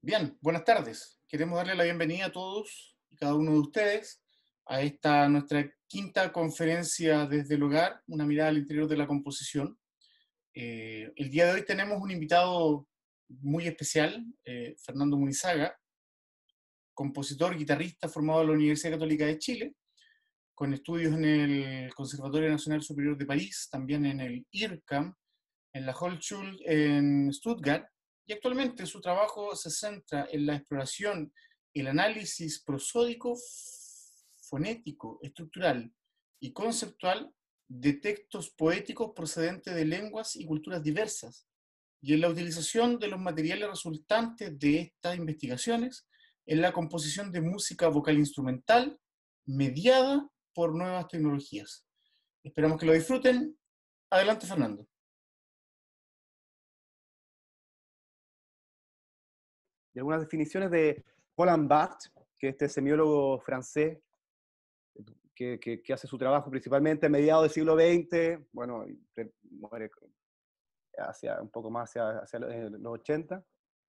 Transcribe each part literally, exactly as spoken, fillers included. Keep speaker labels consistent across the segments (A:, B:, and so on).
A: Bien, buenas tardes. Queremos darle la bienvenida a todos y cada uno de ustedes a esta nuestra quinta conferencia desde el hogar, una mirada al interior de la composición. Eh, el día de hoy tenemos un invitado muy especial, eh, Fernando Munizaga, compositor, guitarrista formado en la Universidad Católica de Chile, con estudios en el Conservatorio Nacional Superior de París, también en el I R C A M, en la Hochschule en Stuttgart, y actualmente su trabajo se centra en la exploración y el análisis prosódico, fonético, estructural y conceptual de textos poéticos procedentes de lenguas y culturas diversas, y en la utilización de los materiales resultantes de estas investigaciones en la composición de música vocal instrumental mediada por nuevas tecnologías. Esperamos que lo disfruten. Adelante, Fernando.
B: Y algunas definiciones de Roland Barthes, que es este semiólogo francés que, que, que hace su trabajo principalmente a mediados del siglo veinte, bueno, y muere hacia, un poco más hacia, hacia los ochenta.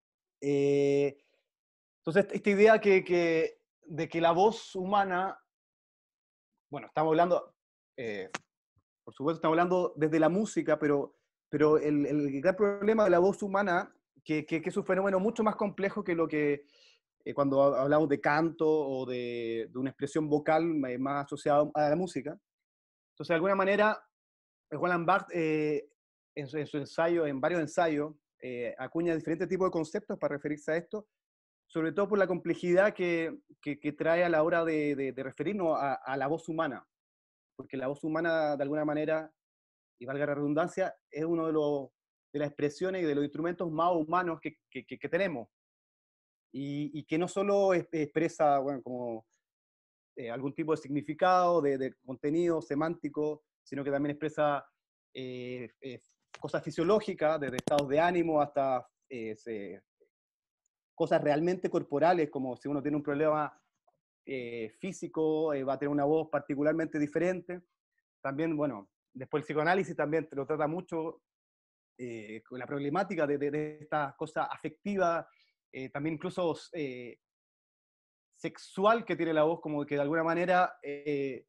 B: Eh, entonces, esta idea que, que, de que la voz humana, bueno, estamos hablando, eh, por supuesto estamos hablando desde la música, pero, pero el, el gran problema de la voz humana, que, que, que es un fenómeno mucho más complejo que lo que eh, cuando hablamos de canto o de, de una expresión vocal más asociada a la música. Entonces, de alguna manera, Roland Barthes, eh, en, su, en, su, ensayo, en varios ensayos, eh, acuña diferentes tipos de conceptos para referirse a esto, sobre todo por la complejidad que, que, que trae a la hora de, de, de referirnos a, a la voz humana, porque la voz humana, de alguna manera, y valga la redundancia, es uno de, los, de las expresiones y de los instrumentos más humanos que, que, que tenemos. Y, y, que no solo expresa, bueno, como eh, algún tipo de significado, de, de, contenido semántico, sino que también expresa eh, eh, cosas fisiológicas, desde estados de ánimo hasta eh, se, cosas realmente corporales, como si uno tiene un problema eh, físico, eh, va a tener una voz particularmente diferente. También, bueno, después el psicoanálisis también lo trata mucho eh, con la problemática de, de, de esta cosa afectiva, eh, también incluso eh, sexual que tiene la voz, como que de alguna manera eh,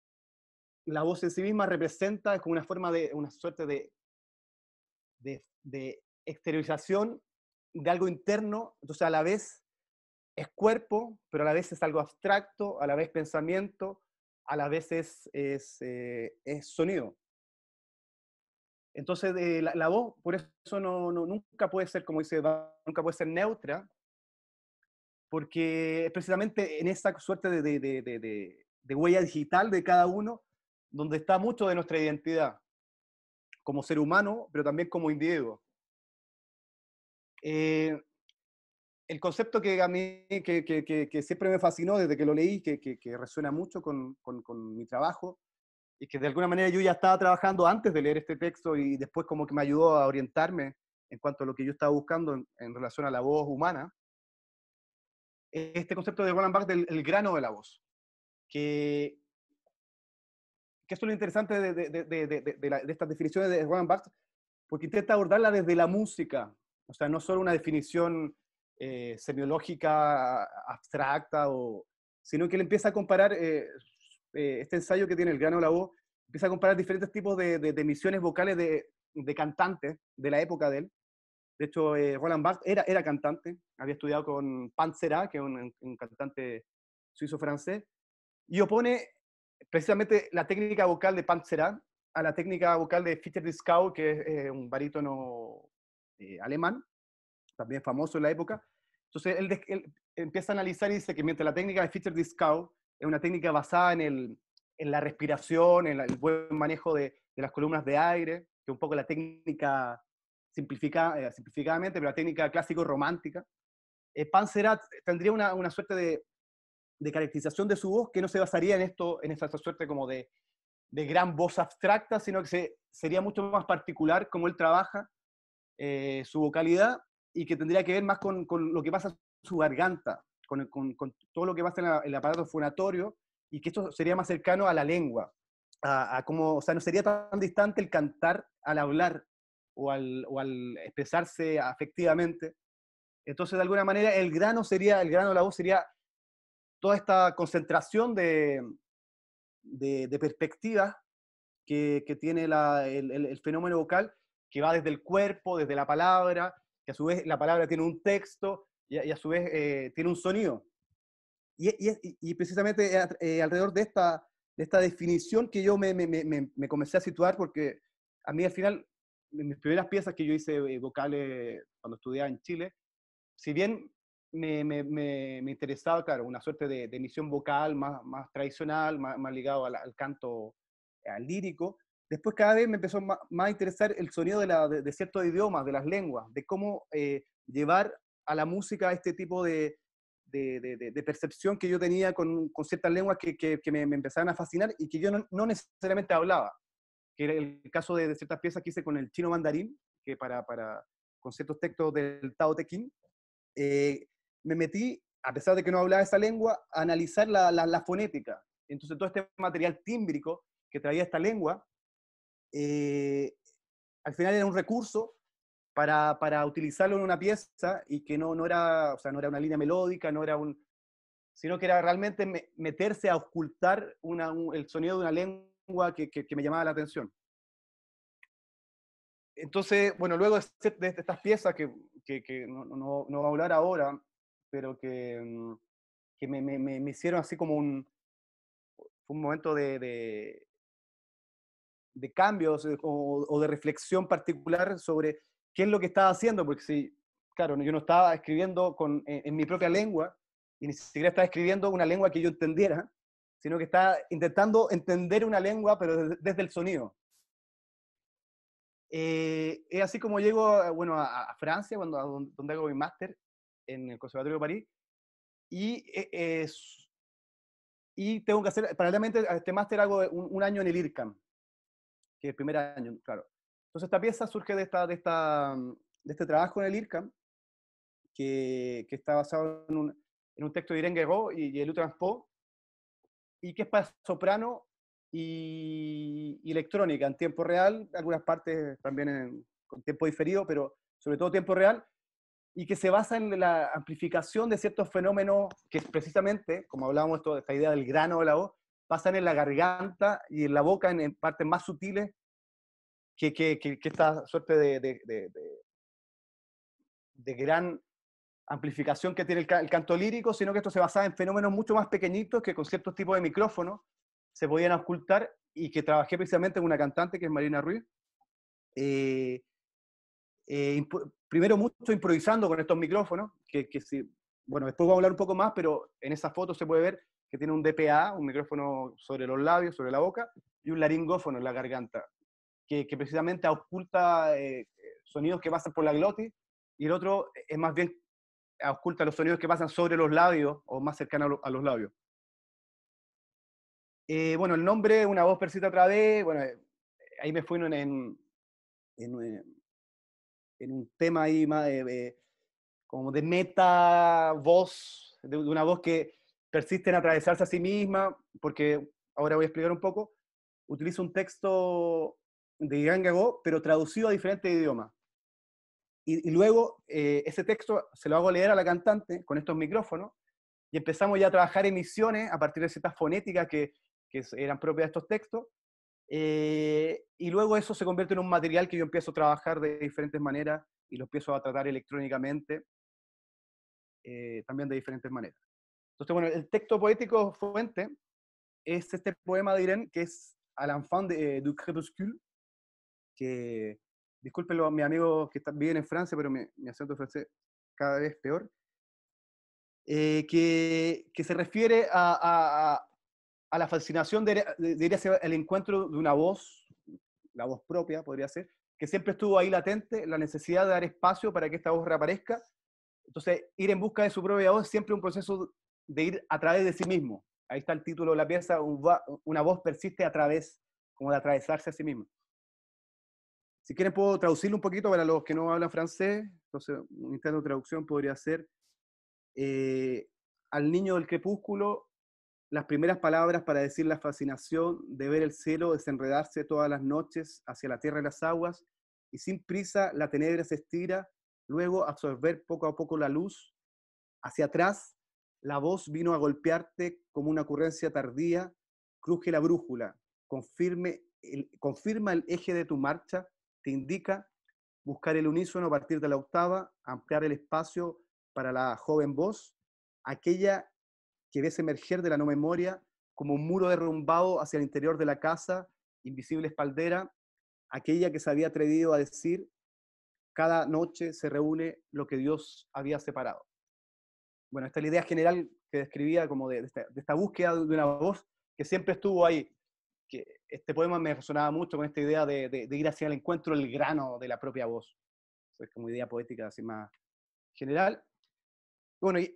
B: la voz en sí misma representa, es como una forma de, una suerte de, de, de exteriorización de algo interno, entonces a la vez es cuerpo, pero a la vez es algo abstracto, a la vez pensamiento, a la vez es, es, eh, es sonido. Entonces eh, la, la voz, por eso no, no, nunca puede ser, como dice, nunca puede ser neutra, porque precisamente en esa suerte de, de, de, de, de huella digital de cada uno, donde está mucho de nuestra identidad, como ser humano, pero también como individuo. Eh, el concepto que a mí, que, que, que, que siempre me fascinó desde que lo leí, que, que, que resuena mucho con, con, con mi trabajo, y que de alguna manera yo ya estaba trabajando antes de leer este texto y después como que me ayudó a orientarme en cuanto a lo que yo estaba buscando en, en relación a la voz humana, este concepto de Roland Barthes del el grano de la voz, que, que esto es lo interesante de, de, de, de, de, de, la, de estas definiciones de Roland Barthes, porque intenta abordarla desde la música, o sea, no solo una definición eh, semiológica abstracta, o, sino que él empieza a comparar eh, eh, este ensayo que tiene el grano de la voz, empieza a comparar diferentes tipos de, de, de emisiones vocales de, de cantantes de la época de él. De hecho, eh, Roland Barthes era, era cantante, había estudiado con Pansera, que es un, un cantante suizo-francés, y opone precisamente la técnica vocal de Pansera a la técnica vocal de Fichte-Dieskau, que es eh, un barítono eh, alemán, también famoso en la época. Entonces él, él, empieza a analizar y dice que mientras la técnica de Fichte-Dieskau es una técnica basada en, el, en la respiración, en la, el buen manejo de, de, las columnas de aire, que es un poco la técnica simplificada, eh, simplificadamente, pero la técnica clásico-romántica, eh, Panzerat tendría una, una suerte de, de caracterización de su voz que no se basaría en esto, en esa suerte como de, de gran voz abstracta, sino que se, sería mucho más particular como él trabaja eh, su vocalidad, y que tendría que ver más con, con lo que pasa en su garganta, con, con, con todo lo que pasa en la, el aparato fonatorio, y que esto sería más cercano a la lengua, a, a como, o sea, no sería tan distante el cantar al hablar o al, o al expresarse afectivamente, Entonces, de alguna manera, el grano sería, el grano de la voz sería toda esta concentración de, de, de perspectivas que, que tiene la, el, el, el fenómeno vocal, que va desde el cuerpo, desde la palabra, que a su vez la palabra tiene un texto y, y a su vez eh, tiene un sonido. Y, y, y precisamente eh, alrededor de esta, de esta definición que yo me, me, me, me comencé a situar, porque a mí al final, en mis primeras piezas que yo hice eh, vocales cuando estudiaba en Chile, si bien me, me, me, me interesaba, claro, una suerte de, de emisión vocal más, más tradicional, más, más ligado al, al canto al lírico, después cada vez me empezó más, más a interesar el sonido de, la, de, de ciertos idiomas, de las lenguas, de cómo eh, llevar a la música este tipo de, de, de, de percepción que yo tenía con, con ciertas lenguas que, que, que me, me empezaban a fascinar y que yo no, no necesariamente hablaba, que era el caso de, de ciertas piezas que hice con el chino mandarín, que para, para, con ciertos textos del Tao Te Ching, eh, me metí, a pesar de que no hablaba esa lengua, a analizar la, la, la fonética. Entonces todo este material tímbrico que traía esta lengua, eh, al final era un recurso para, para utilizarlo en una pieza y que no, no, era, o sea, no era una línea melódica, no era un, sino que era realmente me, meterse a ocultar una, un, el sonido de una lengua que, que, que me llamaba la atención. Entonces, bueno, luego de, de estas piezas que, que, que no, no, no voy a hablar ahora, pero que, que me, me, me hicieron así como un, un momento de, de, de cambios o, o de reflexión particular sobre qué es lo que estaba haciendo, porque si, claro, yo no estaba escribiendo con, en, en mi propia lengua, y ni siquiera estaba escribiendo una lengua que yo entendiera, sino que estaba intentando entender una lengua, pero desde, desde el sonido. Eh, es así como llego bueno, a, a Francia, cuando, a donde, donde hago mi máster en el Conservatorio de París, y, eh, y tengo que hacer, paralelamente a este máster hago un, un año en el I R C A M, que es el primer año, claro. Entonces esta pieza surge de, esta, de, esta, de este trabajo en el I R C A M, que, que está basado en un, en un texto de Irene Guéraud y, y Eliú Transpo, y que es para soprano y, y electrónica en tiempo real, algunas partes también en, con tiempo diferido, pero sobre todo tiempo real, y que se basa en la amplificación de ciertos fenómenos que precisamente, como hablábamos de esta idea del grano de la voz, pasan en la garganta y en la boca en, en partes más sutiles que, que, que, que esta suerte de, de, de, de, de gran amplificación que tiene el, el canto lírico, sino que esto se basaba en fenómenos mucho más pequeñitos que con ciertos tipos de micrófonos se podían ocultar, y que trabajé precisamente con una cantante que es Marina Ruiz, eh, eh, primero mucho improvisando con estos micrófonos, que, que si, bueno, después vamos a hablar un poco más, pero en esa foto se puede ver que tiene un D P A, un micrófono sobre los labios, sobre la boca, y un laringófono en la garganta, que, que precisamente oculta eh, sonidos que pasan por la glotis, y el otro es más bien oculta los sonidos que pasan sobre los labios o más cercanos a los labios. Eh, bueno, el nombre, Una voz persiste otra vez, bueno, ahí me fui en, en, en, en un tema ahí más de, de, como de meta voz, de, de una voz que persiste en atravesarse a sí misma, porque ahora voy a explicar un poco. Utilizo un texto de Irene Guéraud, pero traducido a diferentes idiomas. Y, y luego eh, ese texto se lo hago leer a la cantante con estos micrófonos, y empezamos ya a trabajar emisiones a partir de ciertas fonéticas que, que eran propias de estos textos, eh, y luego eso se convierte en un material que yo empiezo a trabajar de diferentes maneras y lo empiezo a tratar electrónicamente, eh, también de diferentes maneras. Entonces, bueno, el texto poético fuente es este poema de Irene, que es A l'enfant de, du crépuscule, que, discúlpenlo a mis amigos que están, viven en Francia, pero mi, mi acento francés cada vez peor, eh, que, que se refiere a, a, a la fascinación, de, de, de ir hacia el encuentro de una voz, la voz propia podría ser, que siempre estuvo ahí latente, la necesidad de dar espacio para que esta voz reaparezca. Entonces, ir en busca de su propia voz es siempre un proceso de ir a través de sí mismo. Ahí está el título de la pieza, una voz persiste a través, como de atravesarse a sí mismo. Si quieren puedo traducirlo un poquito para los que no hablan francés. Entonces, un intento de traducción podría ser eh, al niño del crepúsculo, las primeras palabras para decir la fascinación de ver el cielo desenredarse todas las noches hacia la tierra y las aguas, y sin prisa la tenebra se estira, luego absorber poco a poco la luz. Hacia atrás, la voz vino a golpearte como una ocurrencia tardía, cruje la brújula, confirme el, confirma el eje de tu marcha, te indica buscar el unísono a partir de la octava, ampliar el espacio para la joven voz, aquella que ves emerger de la no memoria como un muro derrumbado hacia el interior de la casa, invisible espaldera, aquella que se había atrevido a decir, cada noche se reúne lo que Dios había separado. Bueno, esta es la idea general que describía como de, de, esta, de esta búsqueda de una voz que siempre estuvo ahí. Que este poema me resonaba mucho con esta idea de, de, de ir hacia el encuentro del grano de la propia voz. Es como idea poética así más general. Bueno, y,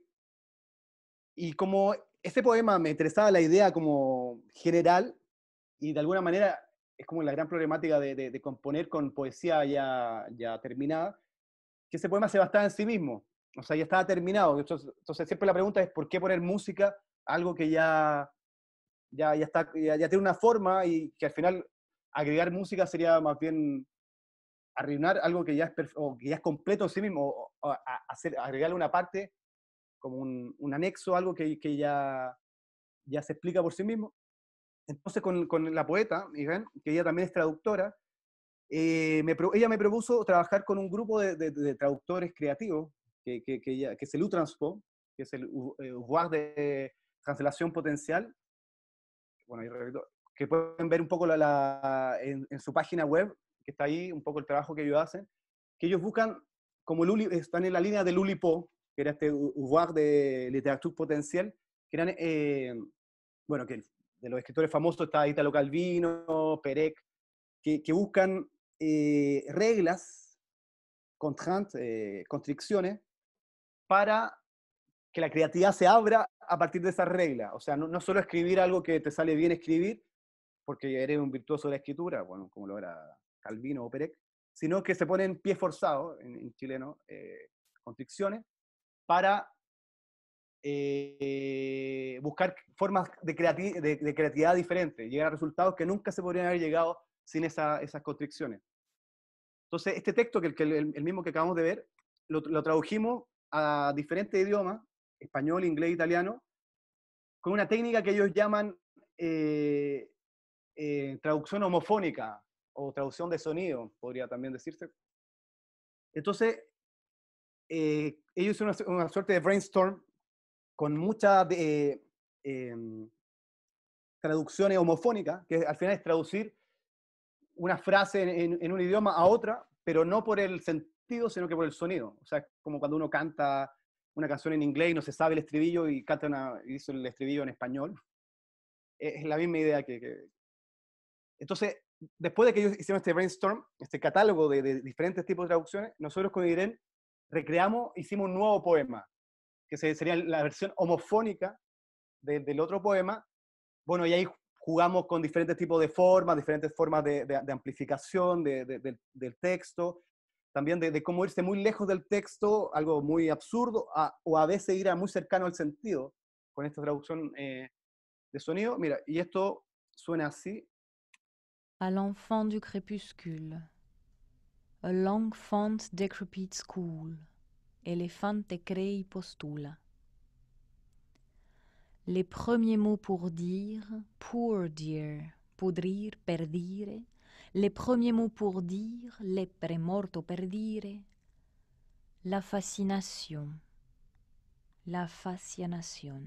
B: y como este poema me interesaba la idea como general, y de alguna manera es como la gran problemática de, de, de componer con poesía ya, ya terminada, que ese poema se bastaba en sí mismo, o sea, ya estaba terminado. Entonces, entonces siempre la pregunta es, ¿por qué poner música a algo que ya, ya, ya, está, ya, ya tiene una forma y que al final agregar música sería más bien arruinar algo que ya es, o que ya es completo en sí mismo, o, o a, hacer, agregarle una parte como un, un anexo, algo que, que ya, ya se explica por sí mismo? Entonces con, con la poeta, ¿ven? Que ella también es traductora, eh, me, ella me propuso trabajar con un grupo de, de, de traductores creativos, que, que, que, ella, que es el U-Transpo, que es el Ouvroir de Translación Potencial, bueno, que pueden ver un poco la, la, en, en su página web, que está ahí, un poco el trabajo que ellos hacen, que ellos buscan, como Luli, están en la línea de Lulipo, que era este Ouvroir de Literatura Potencial, que eran, eh, bueno, que de los escritores famosos está Italo Calvino, Perec, que, que buscan eh, reglas, contraintes, eh, constricciones, para que la creatividad se abra a partir de esas reglas. O sea, no, no solo escribir algo que te sale bien escribir, porque eres un virtuoso de la escritura, bueno, como lo era Calvino o Perec, sino que se ponen pie forzado, en, en chileno, eh, constricciones, para eh, buscar formas de, creati de, de creatividad diferentes, llegar a resultados que nunca se podrían haber llegado sin esa, esas constricciones. Entonces, este texto, que el, el, el mismo que acabamos de ver, lo, lo tradujimos a diferentes idiomas, español, inglés, italiano, con una técnica que ellos llaman eh, eh, traducción homofónica, o traducción de sonido, podría también decirse. Entonces, eh, ellos hicieron una, una suerte de brainstorm con muchas eh, eh, traducciones homofónicas, que al final es traducir una frase en, en, en un idioma a otra, pero no por el sentido, sino que por el sonido. O sea, es como cuando uno canta una canción en inglés y no se sabe el estribillo y canta una, y dice el estribillo en español. Es la misma idea que, que... Entonces, después de que ellos hicieron este brainstorm, este catálogo de, de diferentes tipos de traducciones, nosotros con Irene recreamos, hicimos un nuevo poema, que sería la versión homofónica de, del otro poema. Bueno, y ahí jugamos con diferentes tipos de formas, diferentes formas de, de, de amplificación de, de, de, del texto, también de, de cómo irse muy lejos del texto, algo muy absurdo, a, o a veces ir a muy cercano al sentido, con esta traducción eh, de sonido. Mira, y esto suena así.
C: À l'enfant du crépuscule, a long font decrepit school, elefante crei postula. Les premiers mots pour dire, poor dear, podrir, perdire. Les premiers mots pour dire, le premorto perdire. La fascination, la fascination.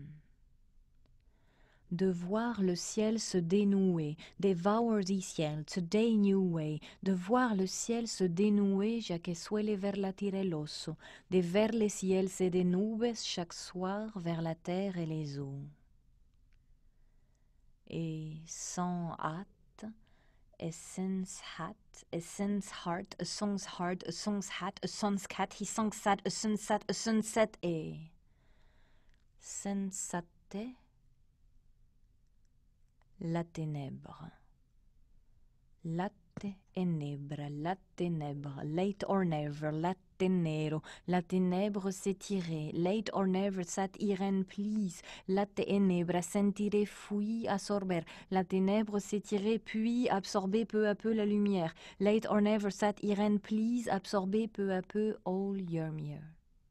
C: De voir le ciel se dénouer, devour the ciel, today new way. De voir le ciel se dénouer, ya que suele verla tirer el oso. De ver le ciel se de nubes chaque soir vers la terre et les eaux. Et sans hâte, essence hat, essence heart, a song's heart, a song's hat, a son's cat, he song sad, a sunset, a sunset, et sensate, la ténèbre, la ténèbres, la ténèbre, late or never, la ténèbro, la ténèbre s'étirer, late or never, sat iren please, la ténèbre sentirait fuir, absorber, la ténèbre s'étirer puis absorber peu à peu la lumière, late or never, sat iren please, absorber peu à peu all Yrmir.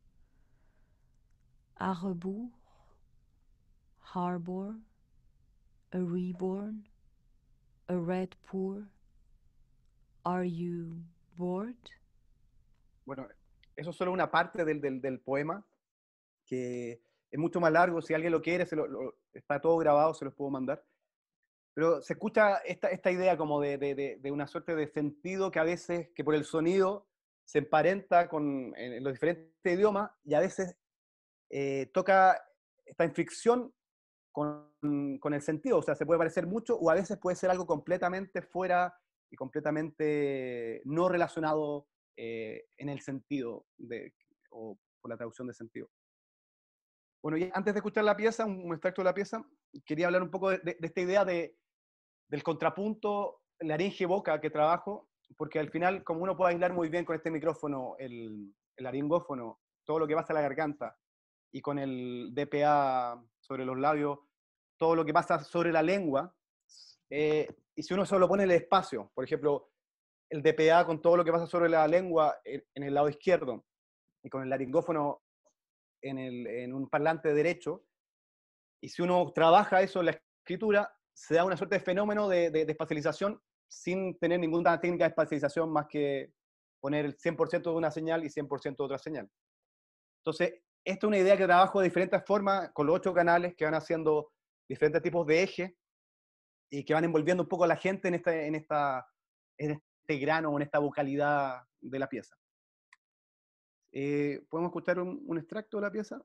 C: À rebours, harbor, a reborn, a red poor, are you bored?
B: Bueno, eso es solo una parte del, del, del poema, que es mucho más largo. Si alguien lo quiere, se lo, lo, está todo grabado, se los puedo mandar. Pero se escucha esta, esta idea como de, de, de, de una suerte de sentido que a veces, que por el sonido, se emparenta con en, en los diferentes idiomas, y a veces eh, toca esta inflexión con, con el sentido. O sea, se puede parecer mucho, o a veces puede ser algo completamente fuera y completamente no relacionado eh, en el sentido, de, o por la traducción de sentido. Bueno, y antes de escuchar la pieza, un, un extracto de la pieza, quería hablar un poco de, de, de esta idea de, del contrapunto laringe-boca que trabajo, porque al final, como uno puede aislar muy bien con este micrófono el, el laringófono, todo lo que pasa a la garganta, y con el D P A sobre los labios, todo lo que pasa sobre la lengua, eh, y si uno solo pone el espacio, por ejemplo, el D P A con todo lo que pasa sobre la lengua en, en el lado izquierdo, y con el laringófono en, el, en un parlante derecho, y si uno trabaja eso en la escritura, se da una suerte de fenómeno de, de, de espacialización sin tener ninguna técnica de espacialización más que poner el cien por ciento de una señal y cien por ciento de otra señal. Entonces, esta es una idea que trabajo de diferentes formas con los ocho canales que van haciendo diferentes tipos de ejes y que van envolviendo un poco a la gente en, esta, en, esta, en este grano o en esta vocalidad de la pieza. Eh, ¿Podemos escuchar un, un extracto de la pieza?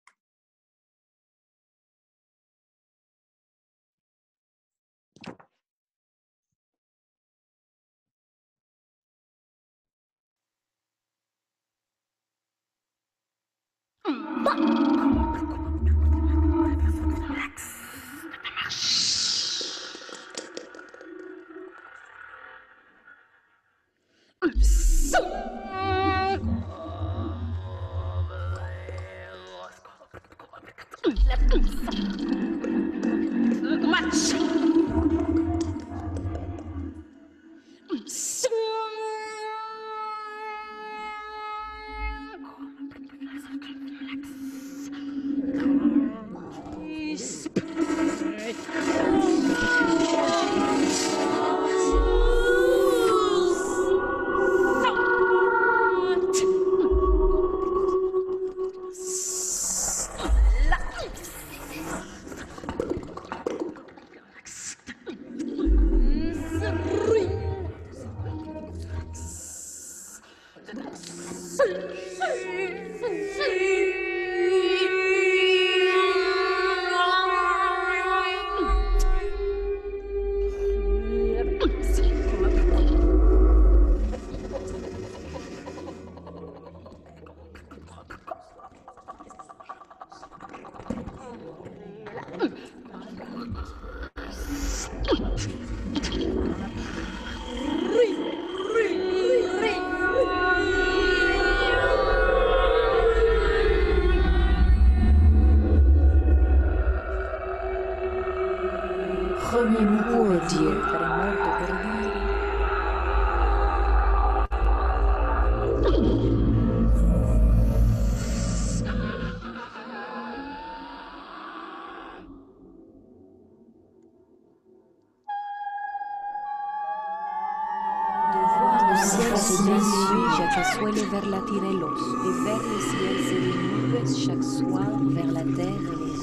C: Suele vers la tirelos, et vers le ciel c'est des nubes chaque soir vers la terre et les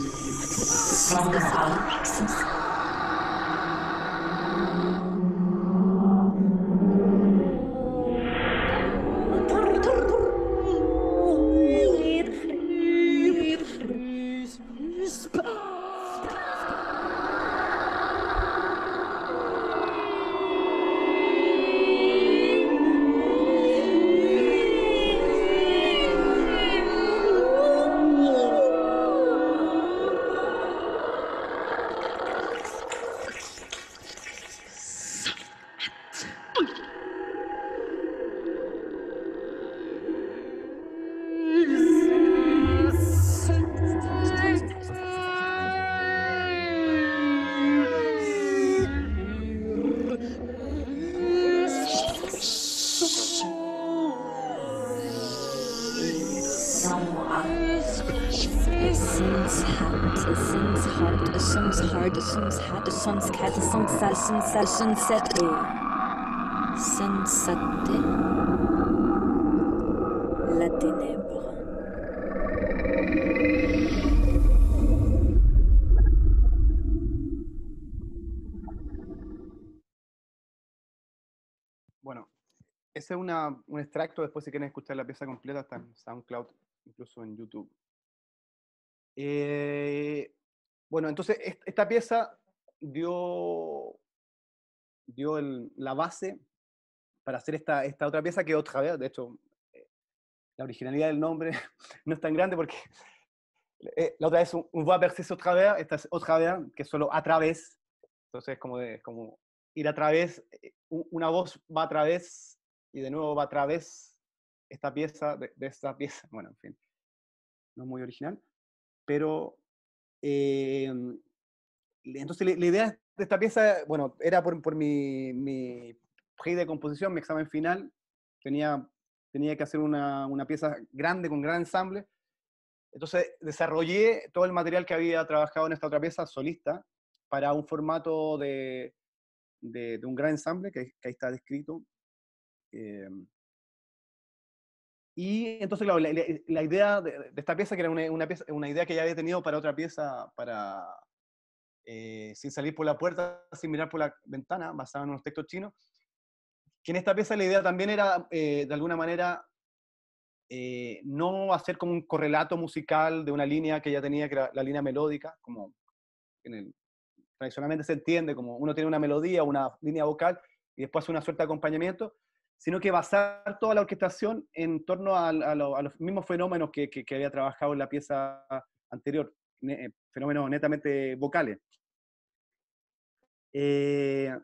C: eaux. A sun's hat, a sun's heart, a sun's heart, a sun's hat, a sun's cat, a sun's sal, sun's sal, sunset, a sunsate, la ténèbre.
B: Bueno, ese es una, un extracto. Después, si quieren escuchar la pieza completa, está en SoundCloud, incluso en YouTube. Eh, bueno, entonces esta pieza dio, dio el, la base para hacer esta, esta otra pieza que otra vez, de hecho, eh, la originalidad del nombre no es tan grande porque eh, la otra vez un, un va versus otra vez, esta es otra vez, que es solo a través, entonces es como, de, como ir a través, una voz va a través y de nuevo va a través esta pieza, de, de esta pieza, bueno, en fin, no es muy original. Pero, eh, entonces la, la idea de esta pieza, bueno, era por, por mi, mi pre de composición, mi examen final, tenía, tenía que hacer una, una pieza grande, con gran ensamble. Entonces desarrollé todo el material que había trabajado en esta otra pieza, solista, para un formato de, de, de un gran ensamble, que, que ahí está descrito. Eh, Y entonces, claro, la, la, la idea de, de esta pieza, que era una, una, pieza, una idea que ya había tenido para otra pieza, para eh, Sin salir por la puerta, sin mirar por la ventana, basada en unos textos chinos, que en esta pieza la idea también era, eh, de alguna manera, eh, no hacer como un correlato musical de una línea que ya tenía, que era la línea melódica, como en el, tradicionalmente se entiende, como uno tiene una melodía, una línea vocal, y después hace una suerte de acompañamiento, sino que basar toda la orquestación en torno a, a, lo, a los mismos fenómenos que, que, que había trabajado en la pieza anterior, ne, fenómenos netamente vocales. Eh,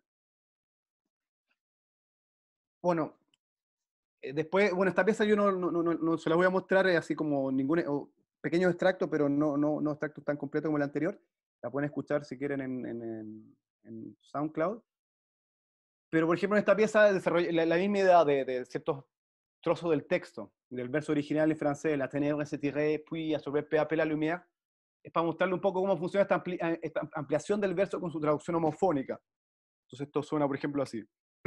B: bueno, después, bueno, esta pieza yo no, no, no, no se la voy a mostrar así como ningún oh, pequeño extracto, pero no, no, no extractos tan completos como el anterior. La pueden escuchar si quieren en, en, en, en SoundCloud. Pero, por ejemplo, en esta pieza desarrollé la, la misma idea de, de ciertos trozos del texto, del verso original en francés, la ténèbre se tiré, puis absorbé peu à peu la lumière, es para mostrarle un poco cómo funciona esta, ampli esta ampliación del verso con su traducción homofónica. Entonces esto suena, por ejemplo, así.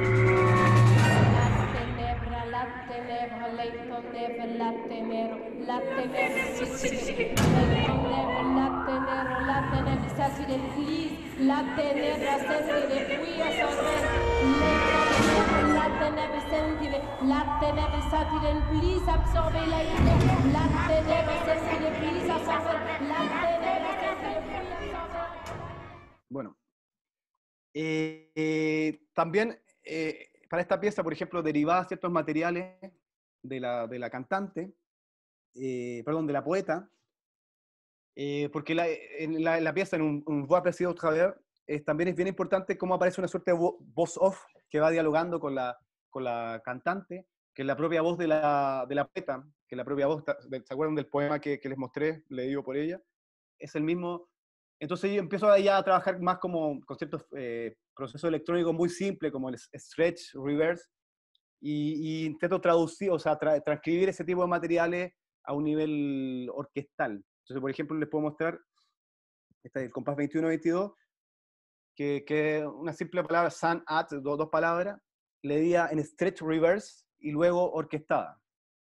B: Bueno, eh, eh, también eh, para esta pieza, por ejemplo, derivaba ciertos materiales de la, de la cantante, eh, perdón, de la poeta, eh, porque la, en, la, en la pieza, en un, un voix précis au travers, eh, también es bien importante cómo aparece una suerte de vo voz off que va dialogando con la, con la cantante, que es la propia voz de la, de la poeta, que es la propia voz, ¿se acuerdan del poema que, que les mostré, leído por ella? Es el mismo. Entonces yo empiezo ya a trabajar más como con ciertos eh, procesos electrónicos muy simples, como el stretch, reverse, y, y intento traducir, o sea, tra transcribir ese tipo de materiales a un nivel orquestal. Entonces, por ejemplo, les puedo mostrar, esta es el compás veintiuno veintidós, que, que una simple palabra, sun, at, do, dos palabras, leída en stretch, reverse, y luego orquestada.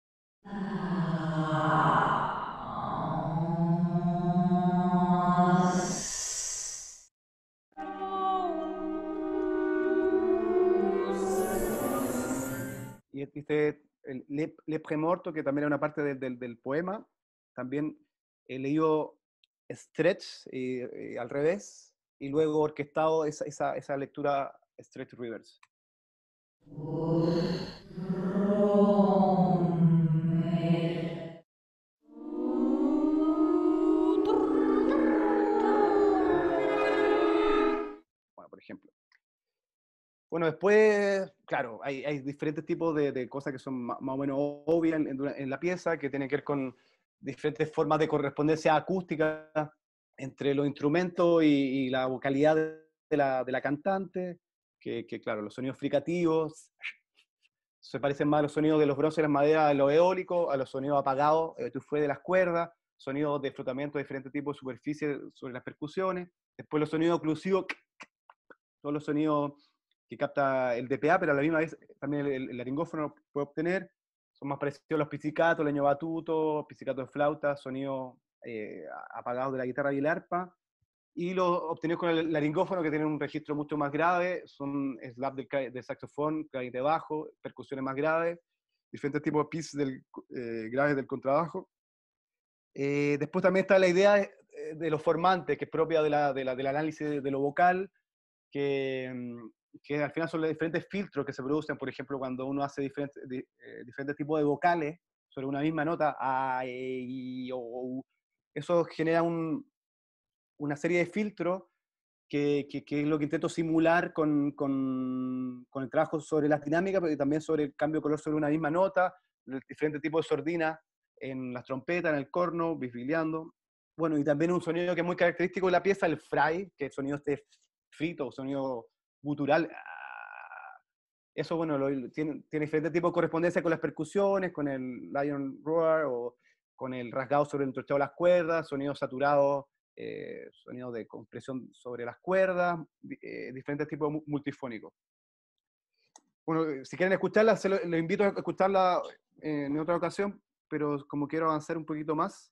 B: Y este, el Le, Le Premorto, que también era una parte del, del, del poema, también he leído stretch eh, eh, al revés, y luego orquestado esa, esa, esa lectura stretch reverse. Bueno, por ejemplo. Bueno, después, claro, hay, hay diferentes tipos de, de cosas que son más, más o menos obvias en, en, en la pieza, que tienen que ver con diferentes formas de correspondencia acústica entre los instrumentos y, y la vocalidad de la, de la cantante, que, que, claro, los sonidos fricativos, se parecen más a los sonidos de los bronces y las maderas, a lo eólico, a los sonidos apagados, eh, tú fue de las cuerdas, sonidos de frotamiento de diferentes tipos de superficie sobre las percusiones, después los sonidos oclusivos, todos los sonidos que capta el D P A, pero a la misma vez también el, el laringófono puede obtener, son más parecidos a los pizzicatos, leño batuto, pizzicato de flauta, sonidos eh, apagados de la guitarra y el arpa, y los obtenidos con el laringófono, que tienen un registro mucho más grave, son slap del, del saxofón, clarinete bajo, percusiones más graves, diferentes tipos de pis del, eh, graves del contrabajo. Eh, después también está la idea de, de los formantes, que es propia de la, de la, del análisis de, de lo vocal, que, que al final son los diferentes filtros que se producen, por ejemplo, cuando uno hace diferentes, di, eh, diferentes tipos de vocales sobre una misma nota, a, e, i, o, u. Eso genera un, una serie de filtros que, que, que es lo que intento simular con, con, con el trabajo sobre las dinámicas, pero también sobre el cambio de color sobre una misma nota, diferentes tipos de sordina en las trompetas, en el corno, bisbiliando. Bueno, y también un sonido que es muy característico de la pieza, el fry, que es sonido este frito, sonido gutural. Eso, bueno, lo, tiene, tiene diferentes tipos de correspondencia con las percusiones, con el lion roar, o con el rasgado sobre el entorchado de las cuerdas, sonidos saturados, eh, sonidos de compresión sobre las cuerdas, eh, diferentes tipos multifónicos. Bueno, si quieren escucharla, se lo, lo invito a escucharla en otra ocasión, pero como quiero avanzar un poquito más,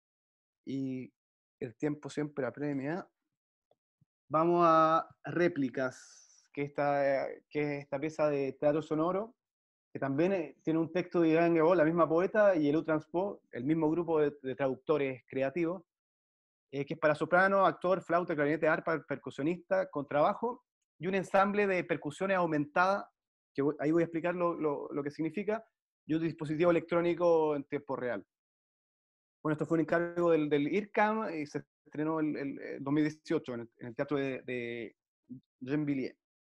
B: y el tiempo siempre apremia, vamos a Réplicas, que, esta, que es esta pieza de teatro sonoro, que también tiene un texto de Irán Guebol, la misma poeta, y Elou Transpo, el mismo grupo de, de traductores creativos, eh, que es para soprano, actor, flauta, clarinete, arpa, percusionista, contrabajo, y un ensamble de percusiones aumentada, que voy, ahí voy a explicar lo, lo, lo que significa, y un dispositivo electrónico en tiempo real. Bueno, esto fue un encargo del, del I R C A M y se estrenó en el, el dos mil dieciocho en el, en el teatro de, de Gennevilliers.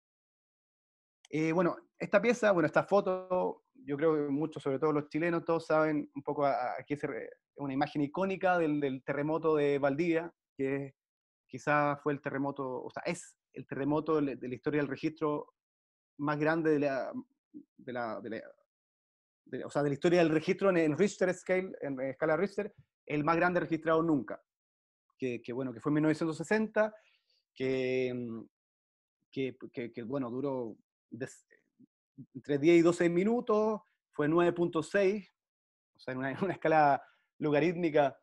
B: Eh, bueno, esta pieza, bueno, esta foto, yo creo que muchos, sobre todo los chilenos, todos saben un poco a, a qué es una imagen icónica del, del terremoto de Valdivia, que quizás fue el terremoto, o sea, es el terremoto de la historia del registro más grande de la, de la, de la de, o sea, de la historia del registro en, en Richter Scale, en, en escala Richter, el más grande registrado nunca. Que, que bueno, que fue en mil novecientos sesenta, que, que, que, que bueno, duró des, entre diez y doce minutos, fue nueve punto seis, o sea, en una, en una escala logarítmica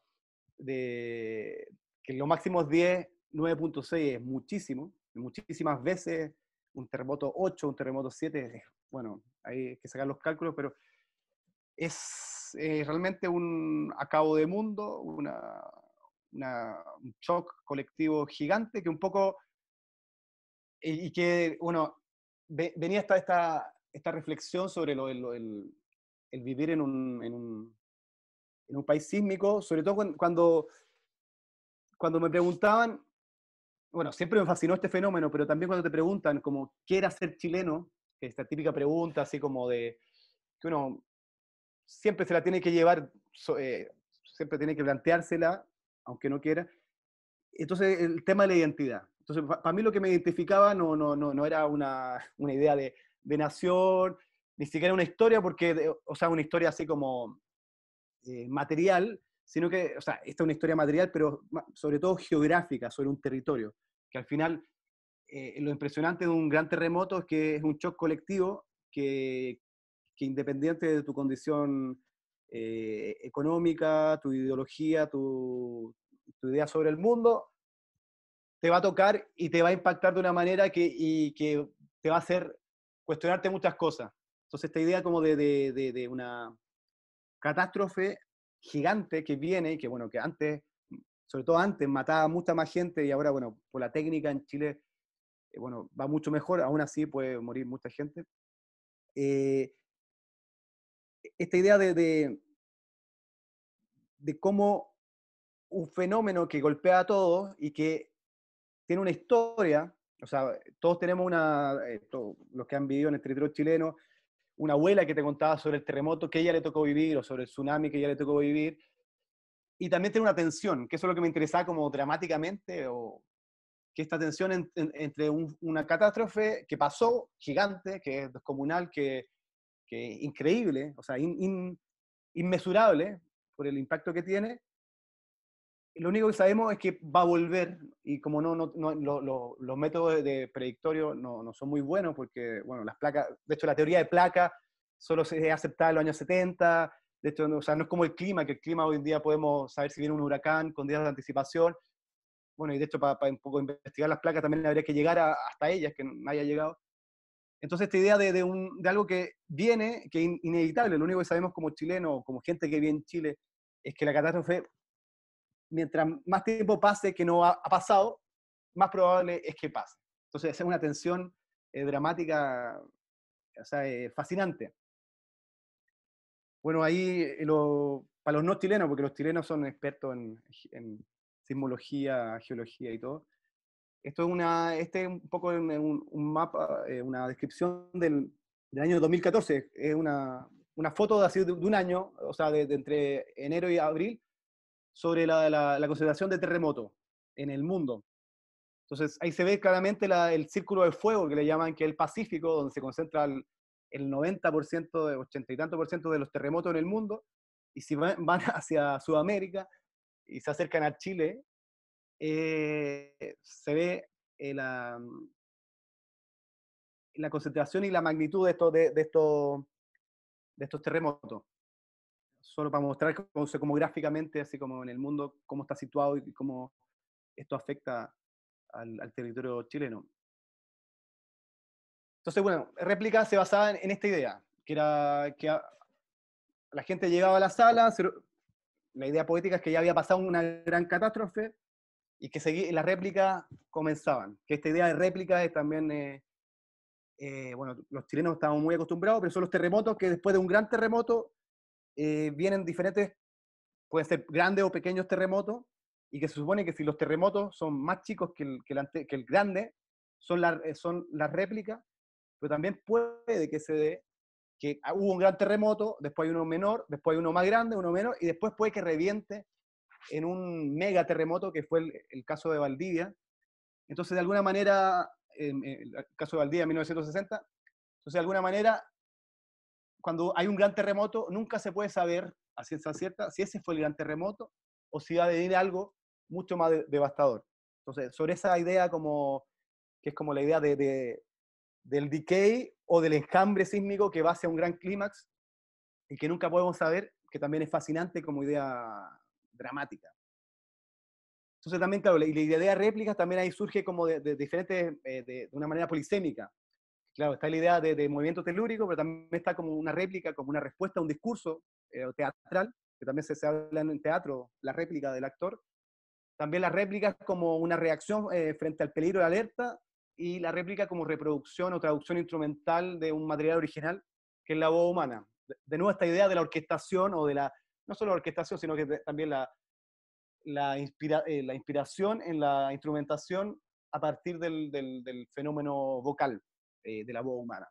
B: de que lo máximo es diez, nueve punto seis es muchísimo, muchísimas veces, un terremoto ocho, un terremoto siete, bueno, hay que sacar los cálculos, pero es eh, realmente un acabo de mundo, una, una, un shock colectivo gigante que un poco, y, y que, bueno, ve, venía esta, esta, esta reflexión sobre lo, el, el, el vivir en un, en, un, en un país sísmico, sobre todo cuando, cuando me preguntaban, bueno, siempre me fascinó este fenómeno, pero también cuando te preguntan como, ¿qué era ser chileno? Esta típica pregunta así como de, que uno siempre se la tiene que llevar, eh, siempre tiene que planteársela, aunque no quiera. Entonces, el tema de la identidad. Entonces, para pa mí lo que me identificaba no, no, no, no era una, una idea de, de nación, ni siquiera una historia, porque, o sea, una historia así como eh, material, sino que, o sea, esta es una historia material, pero sobre todo geográfica, sobre un territorio, que al final, eh, lo impresionante de un gran terremoto es que es un shock colectivo que, que independiente de tu condición eh, económica, tu ideología, tu, tu idea sobre el mundo, te va a tocar y te va a impactar de una manera que, y que te va a hacer cuestionarte muchas cosas. Entonces esta idea como de, de, de, de una catástrofe gigante que viene, y que bueno, que antes, sobre todo antes, mataba mucha más gente, y ahora, bueno, por la técnica en Chile, eh, bueno, va mucho mejor, aún así puede morir mucha gente. Eh, esta idea de, de, de cómo un fenómeno que golpea a todos y que tiene una historia, o sea, todos tenemos una, eh, todos los que han vivido en el territorio chileno, una abuela que te contaba sobre el terremoto que ella le tocó vivir, o sobre el tsunami que ella le tocó vivir, y también tiene una tensión, que eso es lo que me interesaba como dramáticamente, o que esta tensión en, en, entre un, una catástrofe que pasó, gigante, que es descomunal, que, que es increíble, o sea, in, in, inmesurable por el impacto que tiene. Lo único que sabemos es que va a volver, y como no, no, no lo, lo, los métodos de, de predictorio no, no son muy buenos, porque, bueno, las placas, de hecho la teoría de placas solo se es aceptada en los años setenta, de hecho, no, o sea, no es como el clima, que el clima hoy en día podemos saber si viene un huracán con días de anticipación. Bueno, y de hecho para, para un poco investigar las placas también habría que llegar a, hasta ellas, que no haya llegado. Entonces esta idea de, de, un, de algo que viene, que es inevitable, lo único que sabemos como chilenos, como gente que vive en Chile, es que la catástrofe, mientras más tiempo pase que no ha, ha pasado, más probable es que pase. Entonces es una tensión eh, dramática, o sea, eh, fascinante. Bueno, ahí eh, lo, para los no chilenos, porque los chilenos son expertos en, en sismología, geología y todo, esto es una, este es un poco un, un mapa, eh, una descripción del, del año dos mil catorce, es una, una foto de, así, de, de un año, o sea, de, de entre enero y abril, sobre la, la, la concentración de terremotos en el mundo. Entonces ahí se ve claramente la, el círculo de fuego que le llaman, que es el Pacífico, donde se concentra el, el noventa por ciento, de ochenta y tanto por ciento de los terremotos en el mundo, y si van, van hacia Sudamérica y se acercan a Chile, eh, se ve eh, la, la concentración y la magnitud de estos, de, de estos, de estos terremotos. Solo para mostrar cómo, como gráficamente, así como en el mundo, cómo está situado y cómo esto afecta al, al territorio chileno. Entonces, bueno, réplica se basaba en, en esta idea, que era que a, la gente llegaba a la sala, se, la idea poética es que ya había pasado una gran catástrofe y que seguía, las réplicas comenzaban. Que esta idea de réplica es también, eh, eh, bueno, los chilenos estamos muy acostumbrados, pero son los terremotos que después de un gran terremoto eh, vienen diferentes, pueden ser grandes o pequeños terremotos, y que se supone que si los terremotos son más chicos que el, que el, ante, que el grande, son, la, son las réplicas, pero también puede que se dé que hubo un gran terremoto, después hay uno menor, después hay uno más grande, uno menor, y después puede que reviente en un mega terremoto, que fue el, el caso de Valdivia. Entonces, de alguna manera, en, en el caso de Valdivia en mil novecientos sesenta, entonces de alguna manera, cuando hay un gran terremoto, nunca se puede saber a ciencia cierta si ese fue el gran terremoto o si va a venir algo mucho más de, devastador. Entonces, sobre esa idea, como, que es como la idea de, de, del decay o del enjambre sísmico que va hacia un gran clímax y que nunca podemos saber, que también es fascinante como idea dramática. Entonces también, claro, la, la idea de réplicas también ahí surge como de, de diferentes, eh, de, de una manera polisémica. Claro, está la idea de, de movimiento telúrico, pero también está como una réplica, como una respuesta a un discurso eh, teatral, que también se, se habla en teatro, la réplica del actor. También la réplica como una reacción eh, frente al peligro de alerta, y la réplica como reproducción o traducción instrumental de un material original, que es la voz humana. De, de nuevo, esta idea de la orquestación, o de la, no solo la orquestación, sino que de, también la, la, inspira, eh, la inspiración en la instrumentación a partir del, del, del fenómeno vocal eh, de la voz humana.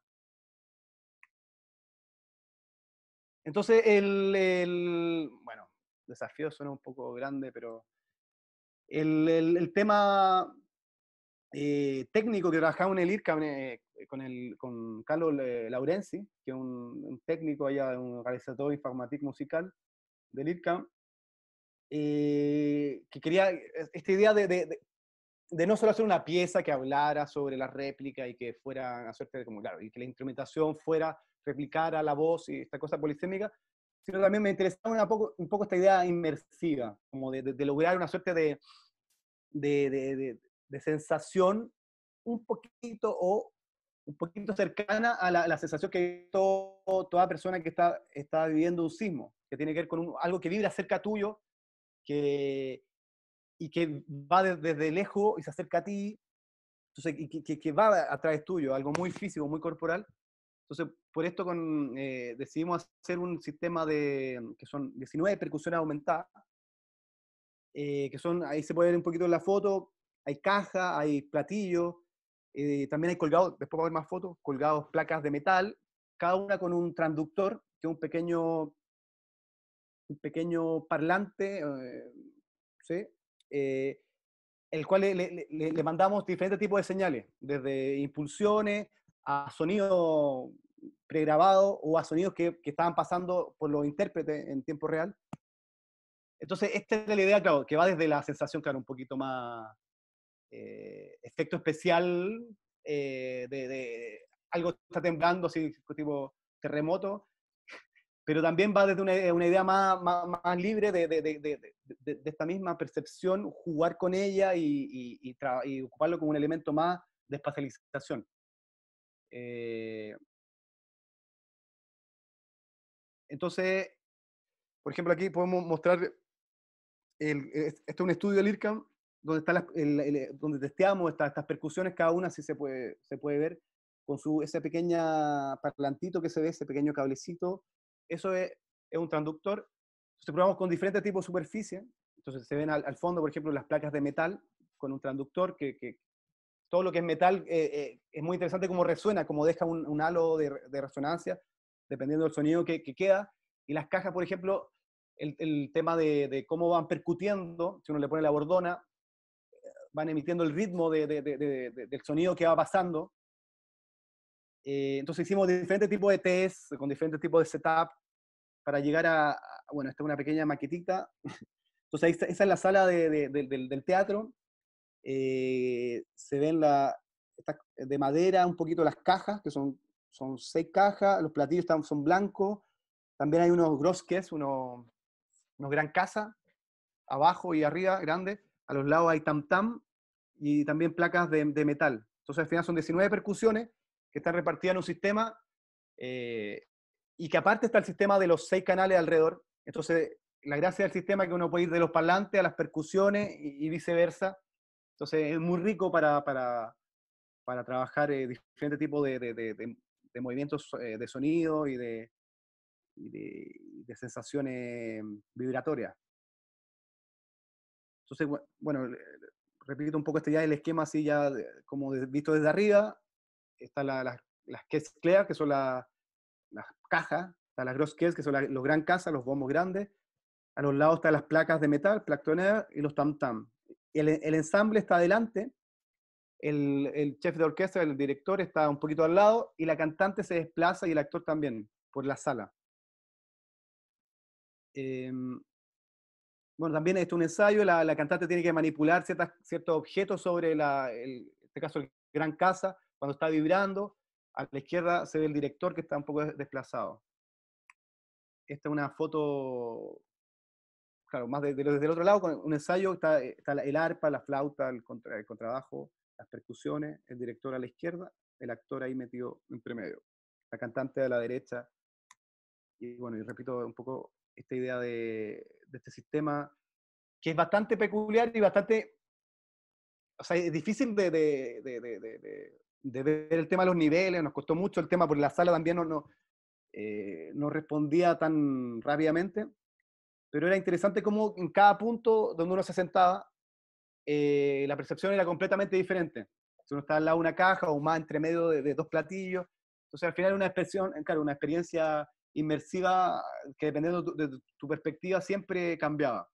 B: Entonces, el, el bueno, desafío suena un poco grande, pero el, el, el tema eh, técnico que trabajaba en el I R C A M eh, con, el, con Carlos Laurenzi, que es un, un técnico allá, un realizador informático musical del I R C A M, eh, que quería esta idea de, de, de, de no solo hacer una pieza que hablara sobre la réplica y que fuera una suerte de como, claro, y que la instrumentación fuera, replicara la voz y esta cosa polisémica, sino también me interesaba una poco, un poco esta idea inmersiva, como de, de, de lograr una suerte de, de, de, de, de sensación un poquito o un poquito cercana a la, la sensación que todo, toda persona que está, está viviendo un sismo, que tiene que ver con un, algo que vibra cerca tuyo, que, y que va desde de lejos y se acerca a ti, entonces, y que, que va a través tuyo, algo muy físico, muy corporal. Entonces, por esto con, eh, decidimos hacer un sistema de, que son diecinueve percusiones aumentadas, eh, que son, ahí se puede ver un poquito en la foto, hay caja, hay platillos, eh, también hay colgados, después va a ver más fotos, colgados placas de metal, cada una con un transductor, que es un pequeño, un pequeño parlante, eh, ¿sí? Eh, el cual le, le, le, le mandamos diferentes tipos de señales, desde impulsiones a sonido pregrabados o a sonidos que, que estaban pasando por los intérpretes en tiempo real. Entonces, esta es la idea, claro, que va desde la sensación, claro, un poquito más eh, efecto especial, eh, de, de algo está temblando, así tipo terremoto, pero también va desde una, una idea más, más, más libre de, de, de, de, de, de esta misma percepción, jugar con ella y, y, y, y ocuparlo como un elemento más de espacialización. Eh, entonces, por ejemplo, aquí podemos mostrar, el, este es un estudio del I R C A M, donde, está la, el, el, donde testeamos estas, estas percusiones, cada una sí se puede, se puede ver, con su, ese pequeño parlantito que se ve, ese pequeño cablecito, eso es, es un transductor. Entonces probamos con diferentes tipos de superficie, entonces se ven al, al fondo, por ejemplo, las placas de metal con un transductor, que, que todo lo que es metal eh, eh, es muy interesante cómo resuena, cómo deja un, un halo de, de resonancia, dependiendo del sonido que, que queda, y las cajas, por ejemplo, el, el tema de, de cómo van percutiendo, si uno le pone la bordona, van emitiendo el ritmo de, de, de, de, del sonido que va pasando. Eh, entonces hicimos diferentes tipos de tests, con diferentes tipos de setup, para llegar a, a bueno, esta es una pequeña maquetita. Entonces ahí está, esa es la sala de, de, de, del, del teatro. Eh, se ven la, esta, de madera un poquito las cajas, que son, son seis cajas, los platillos están, son blancos. También hay unos grosques, unos, unos gran casa, abajo y arriba, grandes. A los lados hay tam-tam y también placas de, de metal. Entonces al final son diecinueve percusiones que están repartidas en un sistema, eh, y que aparte está el sistema de los seis canales alrededor. Entonces la gracia del sistema es que uno puede ir de los parlantes a las percusiones y, y viceversa. Entonces es muy rico para, para, para trabajar eh, diferentes tipos de, de, de, de, de movimientos eh, de sonido y de, y de, de sensaciones vibratorias. Entonces, bueno, repito un poco este ya el esquema así ya de, como de, visto desde arriba. Están la, la, las caisse claires, que son la, las cajas, están las gros caisses, que son la, los gran casas, los bombos grandes. A los lados están las placas de metal, plaque tonnerre, y los tam-tam. El, el ensamble está adelante, el, el chef de orquesta, el director, está un poquito al lado, y la cantante se desplaza, y el actor también, por la sala. Eh, bueno, también esto es un ensayo, la, la cantante tiene que manipular ciertas, ciertos objetos sobre, la, el, en este caso, el gran casa, cuando está vibrando. A la izquierda se ve el director que está un poco desplazado. Esta es una foto, claro, más de, de, desde el otro lado, con un ensayo, está, está el arpa, la flauta, el, contra, el contrabajo, las percusiones, el director a la izquierda, el actor ahí metido entre medio, la cantante a la derecha. Y bueno, y repito un poco esta idea de, de este sistema, que es bastante peculiar y bastante, o sea, es difícil de, de, de, de, de, de ver el tema de los niveles, nos costó mucho el tema, porque la sala también no, no, eh, no respondía tan rápidamente, pero era interesante cómo en cada punto donde uno se sentaba, eh, la percepción era completamente diferente. Si uno estaba al lado de una caja o más entre medio de, de dos platillos, entonces al final era una expresión, claro, una experiencia inmersiva que dependiendo de tu, de tu perspectiva siempre cambiaba.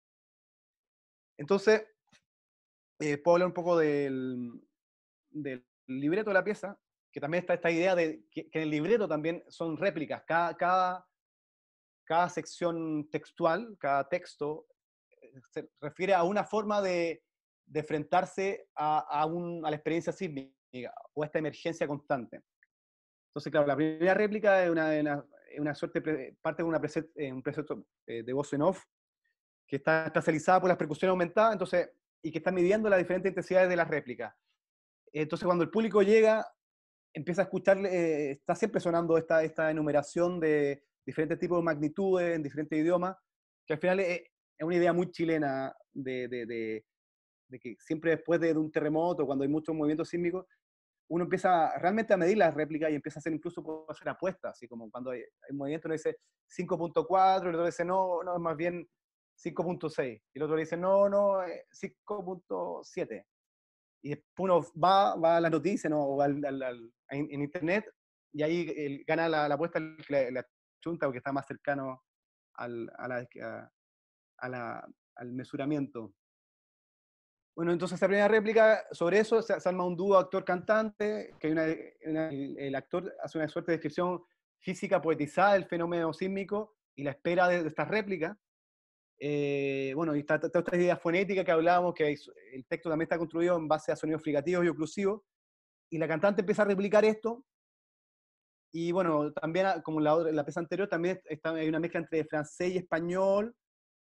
B: Entonces, eh, puedo hablar un poco del, del libreto de la pieza, que también está esta idea de que, que en el libreto también son réplicas. Cada, cada, cada sección textual, cada texto, se refiere a una forma de, de enfrentarse a, a, un, a la experiencia sísmica o a esta emergencia constante. Entonces, claro, la primera réplica es una, una, una suerte, parte de una preset, un precepto de voz en off, que está especializada por las percusiones aumentadas, entonces, y que está midiendo las diferentes intensidades de las réplicas. Entonces, cuando el público llega, empieza a escuchar, eh, está siempre sonando esta, esta enumeración de diferentes tipos de magnitudes en diferentes idiomas, que al final es, es una idea muy chilena de, de, de, de que siempre después de, de un terremoto, cuando hay muchos movimientos sísmicos, uno empieza realmente a medir las réplicas y empieza a hacer incluso puede hacer apuestas, así como cuando hay, hay un movimiento, uno dice cinco punto cuatro, el otro dice no, no, es más bien cinco punto seis, y el otro dice no, no, cinco punto siete. Y después uno va, va a las noticias, ¿no? O al, al, al, en, en internet, y ahí el, gana la, la apuesta la, la chunta, porque está más cercano al, a la, a, a la, al mesuramiento. Bueno, entonces esa primera réplica, sobre eso se, se arma un dúo actor-cantante, que hay una, una- el, el actor hace una suerte de descripción física poetizada del fenómeno sísmico y la espera de, de estas réplicas. Eh, bueno, y está toda esta idea fonética que hablábamos, que hay- el texto también está construido en base a sonidos fricativos y oclusivos, y la cantante empieza a replicar esto, y bueno, también ah, como la, otra- la pieza anterior, también está, hay una mezcla entre francés y español,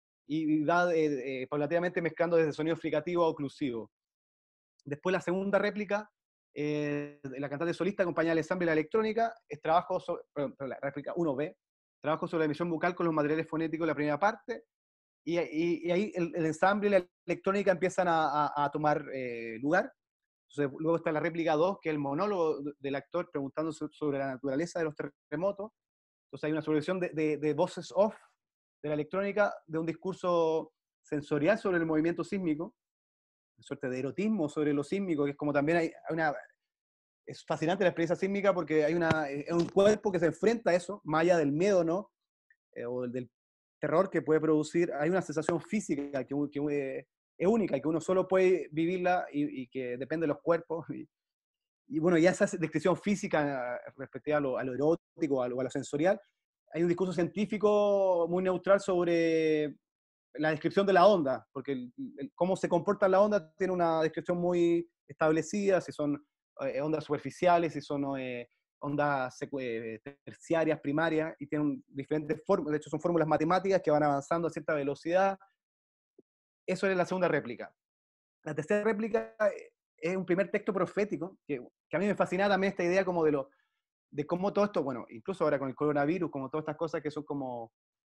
B: y va eh, eh, paulatinamente mezclando desde sonidos fricativos a oclusivos. Después la segunda réplica, eh, de la cantante solista acompañada del ensamble de la electrónica, es trabajo sobre, perdón, perdón, la réplica uno B, trabajo sobre la emisión vocal con los materiales fonéticos en la primera parte, y, y- y ahí el, el ensamble y la electrónica empiezan a, a- a tomar eh, lugar. Entonces, luego está la réplica dos, que es el monólogo del actor preguntando so- sobre la naturaleza de los terremotos. Entonces hay una selección de, de, de voces off de la electrónica, de un discurso sensorial sobre el movimiento sísmico, una suerte de erotismo sobre lo sísmico, que es como también hay, hay una... Es fascinante la experiencia sísmica porque hay una, es un cuerpo que se enfrenta a eso, más allá del miedo, ¿no? Eh, o del terror que puede producir, hay una sensación física que, que eh, es única y que uno solo puede vivirla y, y que depende de los cuerpos. Y, y bueno, ya esa descripción física respectiva a lo, a lo erótico, a lo, a lo sensorial, hay un discurso científico muy neutral sobre la descripción de la onda, porque el, el, cómo se comporta la onda tiene una descripción muy establecida, si son eh, ondas superficiales, si son eh, ondas eh, terciarias, primarias, y tienen diferentes fórmulas, de hecho son fórmulas matemáticas que van avanzando a cierta velocidad. Eso es la segunda réplica. La tercera réplica es un primer texto profético, que, que a mí me fascina también esta idea como de, lo, de cómo todo esto, bueno, incluso ahora con el coronavirus, como todas estas cosas que son como,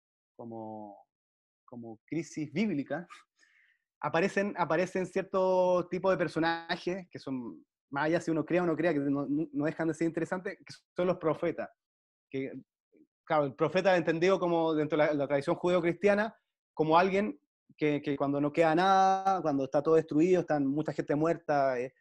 B: como, como crisis bíblicas, aparecen, aparecen ciertos tipos de personajes que son, más allá si uno crea o no crea, que no, no dejan de ser interesantes, que son los profetas. Que, claro, el profeta entendido como dentro de la, la tradición judeo-cristiana, como alguien que, que, cuando no queda nada, cuando está todo destruido, están mucha gente muerta, eh,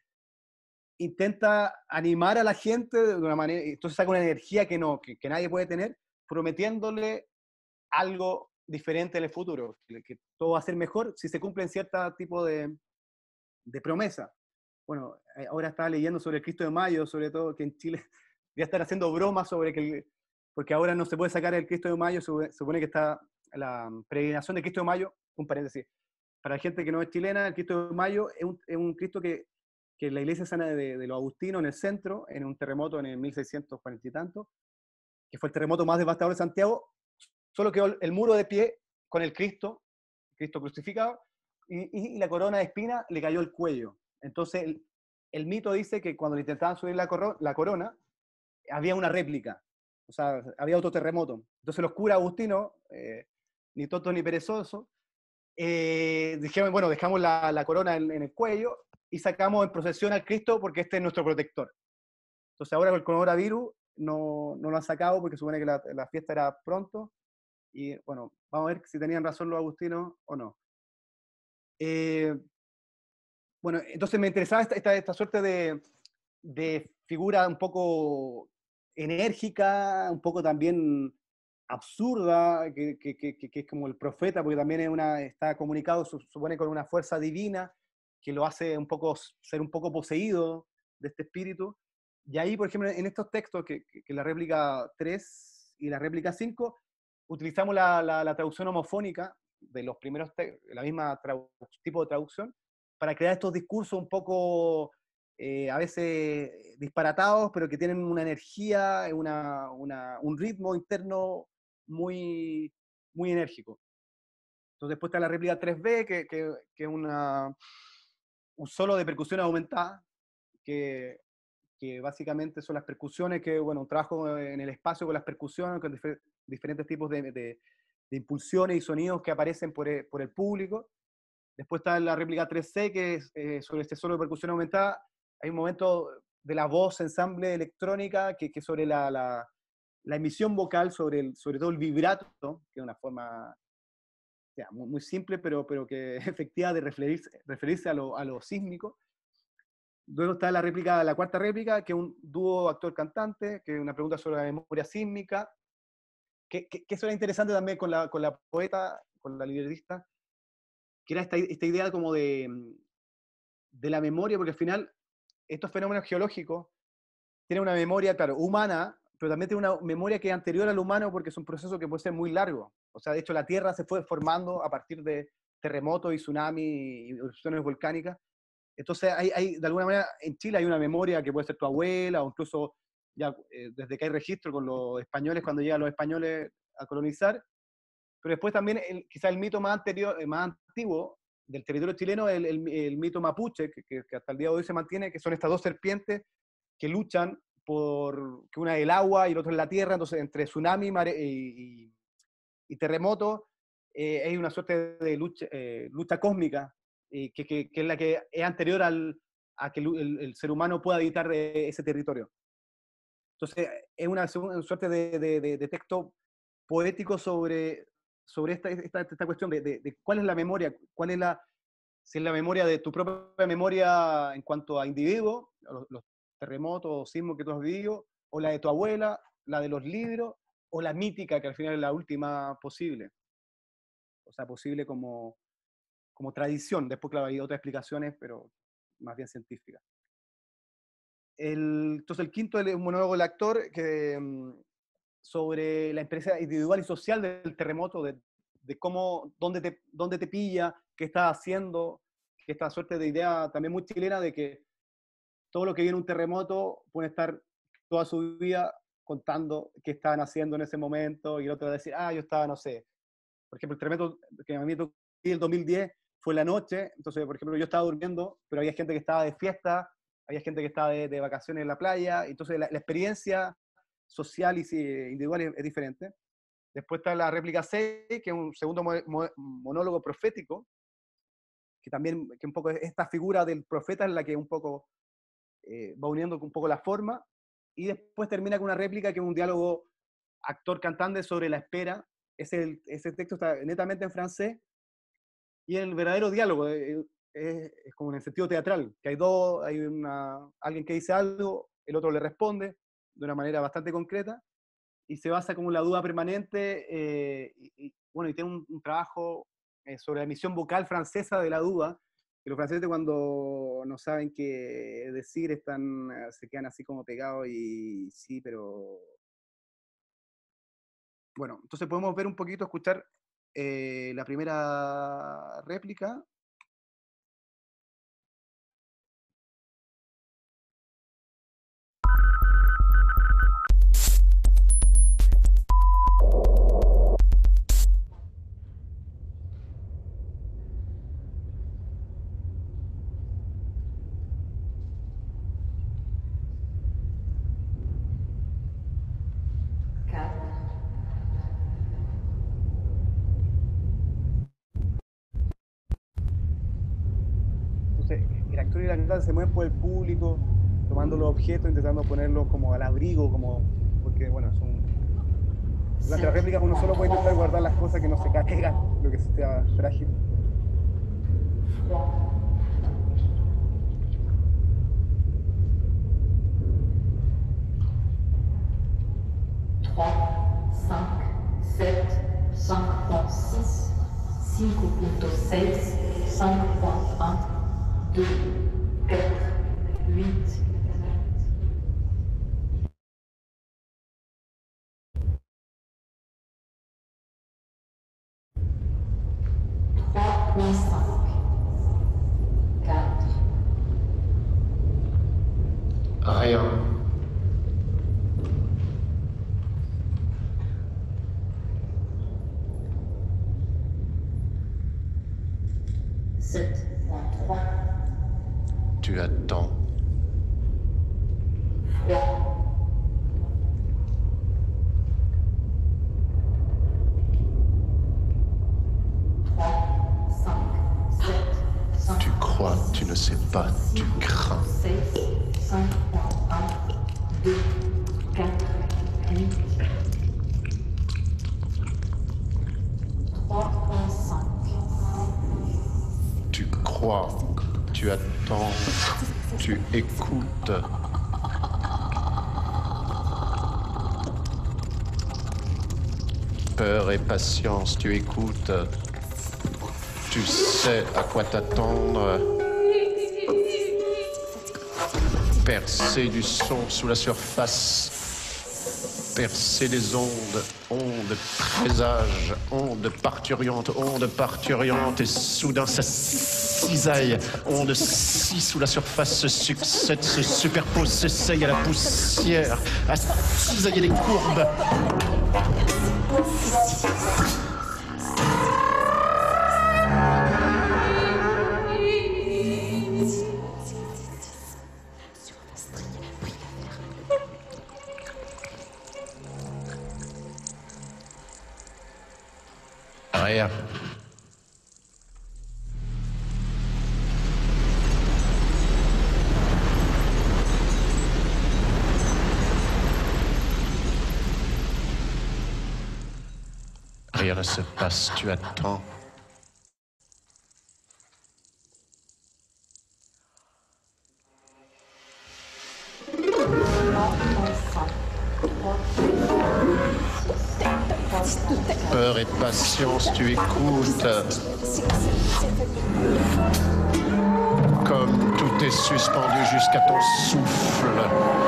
B: intenta animar a la gente de una manera, entonces saca una energía que, no, que, que nadie puede tener, prometiéndole algo diferente en el futuro, que, que todo va a ser mejor si se cumplen cierto tipo de, de promesa. Bueno, ahora estaba leyendo sobre el Cristo de Mayo, sobre todo que en Chile ya están haciendo bromas sobre que, el, porque ahora no se puede sacar el Cristo de Mayo, se supone que está la peregrinación de Cristo de Mayo, un paréntesis, para la gente que no es chilena, el Cristo de Mayo es un, es un Cristo que, que la iglesia sana de, de los agustinos en el centro, en un terremoto en el mil seiscientos cuarenta y tanto, que fue el terremoto más devastador de Santiago, solo quedó el muro de pie con el Cristo, Cristo crucificado, y, y la corona de espina le cayó el cuello. Entonces, el, el mito dice que cuando le intentaban subir la, coro, la corona, había una réplica, o sea, había otro terremoto. Entonces los curas agustinos, eh, ni tontos ni perezosos, eh, dijeron, bueno, dejamos la, la corona en, en el cuello y sacamos en procesión al Cristo porque este es nuestro protector. Entonces ahora con el coronavirus no, no lo han sacado porque supone que la, la fiesta era pronto, y bueno, vamos a ver si tenían razón los agustinos o no. Eh, bueno, entonces me interesaba esta, esta, esta suerte de, de figura un poco enérgica, un poco también absurda, que, que, que, que es como el profeta, porque también es una, está comunicado, supone, con una fuerza divina, que lo hace un poco, ser un poco poseído de este espíritu. Y ahí, por ejemplo, en estos textos, que, que la réplica tres y la réplica cinco, utilizamos la, la, la traducción homofónica de los primeros textos, la misma tipo de traducción, para crear estos discursos un poco eh, a veces disparatados, pero que tienen una energía, una, una, un ritmo interno muy, muy enérgico. Entonces después está la réplica tres B, que, que, que es una, un solo de percusión aumentada, que, que básicamente son las percusiones, que bueno, un trabajo en el espacio con las percusiones, con difer diferentes tipos de, de, de impulsiones y sonidos que aparecen por el, por el público. Después está la réplica tres C, que es eh, sobre este solo de percusión aumentada. Hay un momento de la voz, ensamble electrónica, que, que sobre la, la, la emisión vocal, sobre, el, sobre todo el vibrato, que es una forma ya, muy, muy simple, pero, pero que es efectiva de referirse, referirse a, lo, a lo sísmico. Luego está la réplica, la cuarta réplica, que es un dúo actor-cantante, que es una pregunta sobre la memoria sísmica, que, que, que eso era interesante también con la, con la poeta, con la libretista, que era esta, esta idea como de, de la memoria, porque al final estos fenómenos geológicos tienen una memoria, claro, humana, pero también tienen una memoria que es anterior al humano porque es un proceso que puede ser muy largo. O sea, de hecho la Tierra se fue formando a partir de terremotos y tsunamis y erupciones volcánicas. Entonces, hay, hay, de alguna manera, en Chile hay una memoria que puede ser tu abuela, o incluso ya eh, desde que hay registro con los españoles, cuando llegan los españoles a colonizar. Pero después también, el, quizá el mito más, anterior, eh, más antiguo del territorio chileno es el, el, el mito mapuche, que, que, que hasta el día de hoy se mantiene, que son estas dos serpientes que luchan por que una es el agua y el otro es la tierra. Entonces, entre tsunami mare, y, y, y terremoto, eh, hay una suerte de lucha, eh, lucha cósmica, eh, que, que, que es la que es anterior al, a que el, el, el ser humano pueda habitar ese territorio. Entonces, es una, una suerte de, de, de, de texto poético sobre, sobre esta, esta, esta cuestión de, de, de cuál es la memoria, cuál es la, si es la memoria de tu propia memoria en cuanto a individuo, los, los terremotos o sismos que tú has vivido, o la de tu abuela, la de los libros, o la mítica, que al final es la última posible. O sea, posible como, como tradición. Después, claro, hay otras explicaciones, pero más bien científicas. El, entonces, el quinto es un monólogo del actor que, sobre la experiencia individual y social del terremoto, de, de cómo, dónde te, dónde te pilla, qué estás haciendo, que esta suerte de idea también muy chilena de que todo lo que viene un terremoto puede estar toda su vida contando qué estaban haciendo en ese momento, y el otro va a decir, ah, yo estaba, no sé, por ejemplo, el terremoto que a mí me tocó el dos mil diez fue en la noche. Entonces, por ejemplo, yo estaba durmiendo, pero había gente que estaba de fiesta, había gente que estaba de, de vacaciones en la playa. Entonces, la, la experiencia social y individual es, es diferente. Después está la réplica seis, que es un segundo mo mo monólogo profético, que también, que un poco esta figura del profeta es la que un poco eh, va uniendo un poco la forma. Y después termina con una réplica que es un diálogo actor-cantante sobre la espera. Ese, ese texto está netamente en francés, y el verdadero diálogo es, es, es como en el sentido teatral, que hay dos, hay una, alguien que dice algo, el otro le responde de una manera bastante concreta, y se basa como en la duda permanente, eh, y, y, bueno, y tiene un, un trabajo eh, sobre la emisión vocal francesa de la duda, que los franceses cuando no saben qué decir están, se quedan así como pegados y sí, pero... Bueno, entonces podemos ver un poquito, escuchar eh, la primera réplica. El actor y la cantante se mueven por el público, tomando los objetos, intentando ponerlos como al abrigo, como, porque bueno, son... Durante las réplicas uno solo puede intentar guardar las cosas que no se caigan, lo que sea frágil.
D: cinco punto seis, cinco punto uno, deux, quatre, huit. trois point cinq, quatre.
E: Rien.
D: sept point trois.
E: Tu attends.
D: Froid.
E: Tu crois, tu ne sais pas, tu crains.
D: cinq point un, deux, quatre, huit. trois point cinq.
E: Tu crois, tu attends, tu écoutes. Peur et patience, tu écoutes. Tu sais à quoi t'attendre. percer du son sous la surface, percer les ondes, ondes présage, ondes parturiantes, ondes parturiantes, et soudain ça cisaille, ondes si sous la surface se succèdent, se superposent, s'essayent à la poussière, à cisailler les courbes. Rien. Rien ne se passe, tu attends. Peur et patience, tu écoutes. Comme tout est suspendu jusqu'à ton souffle.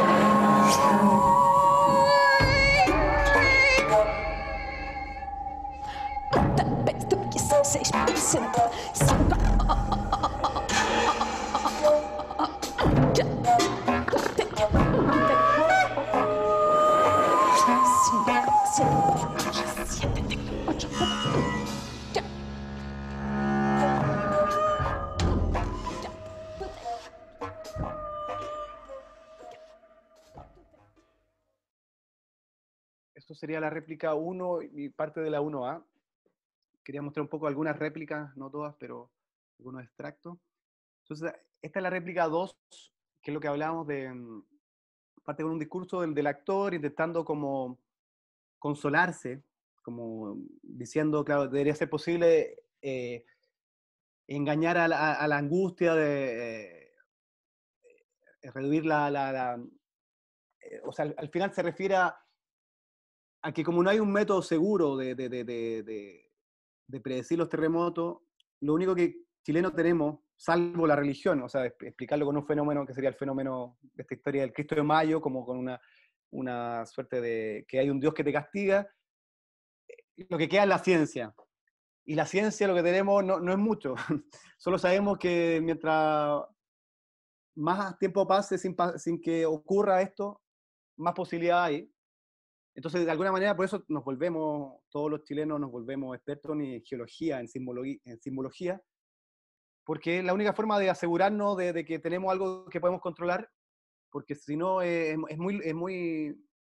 B: Esto sería la réplica uno y parte de la uno A. Quería mostrar un poco algunas réplicas, no todas, pero algunos extractos. Entonces, esta es la réplica dos, que es lo que hablábamos de, parte con un discurso del, del actor intentando como consolarse, como diciendo, claro, debería ser posible eh, engañar a la, a la angustia, de eh, reducir la... la, la eh, o sea, al, al final se refiere a, a que como no hay un método seguro de, de, de, de, de, de predecir los terremotos, lo único que chilenos tenemos, salvo la religión, o sea, explicarlo con un fenómeno que sería el fenómeno de esta historia del Cristo de Mayo, como con una, una suerte de que hay un Dios que te castiga, lo que queda es la ciencia. Y la ciencia lo que tenemos no, no es mucho, solo sabemos que mientras más tiempo pase sin, sin que ocurra esto, más posibilidad hay. Entonces, de alguna manera, por eso nos volvemos, todos los chilenos nos volvemos expertos en geología, en sismología, en sismología, porque es la única forma de asegurarnos de, de que tenemos algo que podemos controlar, porque si no, es, es muy, es muy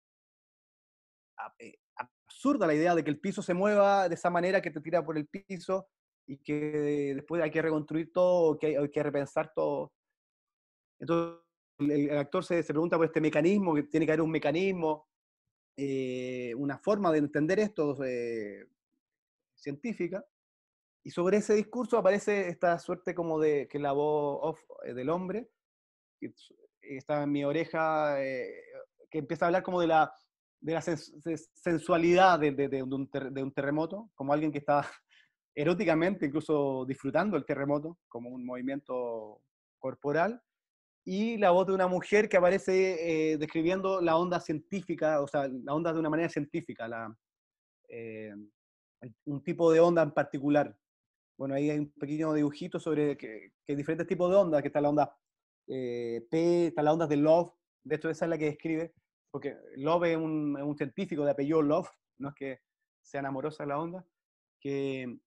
B: absurda la idea de que el piso se mueva de esa manera que te tira por el piso y que después hay que reconstruir todo, que hay, hay que repensar todo. Entonces, el, el actor se, se pregunta por este mecanismo, que tiene que haber un mecanismo, Eh, una forma de entender esto eh, científica, y sobre ese discurso aparece esta suerte como de que la voz off eh, del hombre, que está en mi oreja, eh, que empieza a hablar como de la, de la sens sensualidad de, de, de, un ter de un terremoto, como alguien que está eróticamente incluso disfrutando el terremoto, como un movimiento corporal, y la voz de una mujer que aparece eh, describiendo la onda científica, o sea, la onda de una manera científica, la, eh, un tipo de onda en particular. Bueno, ahí hay un pequeño dibujito sobre que, que hay diferentes tipos de ondas, que está la onda eh, P, está la onda de Love, de hecho esa es la que describe, porque Love es un, es un científico de apellido Love, no es que sean amorosas la onda, que,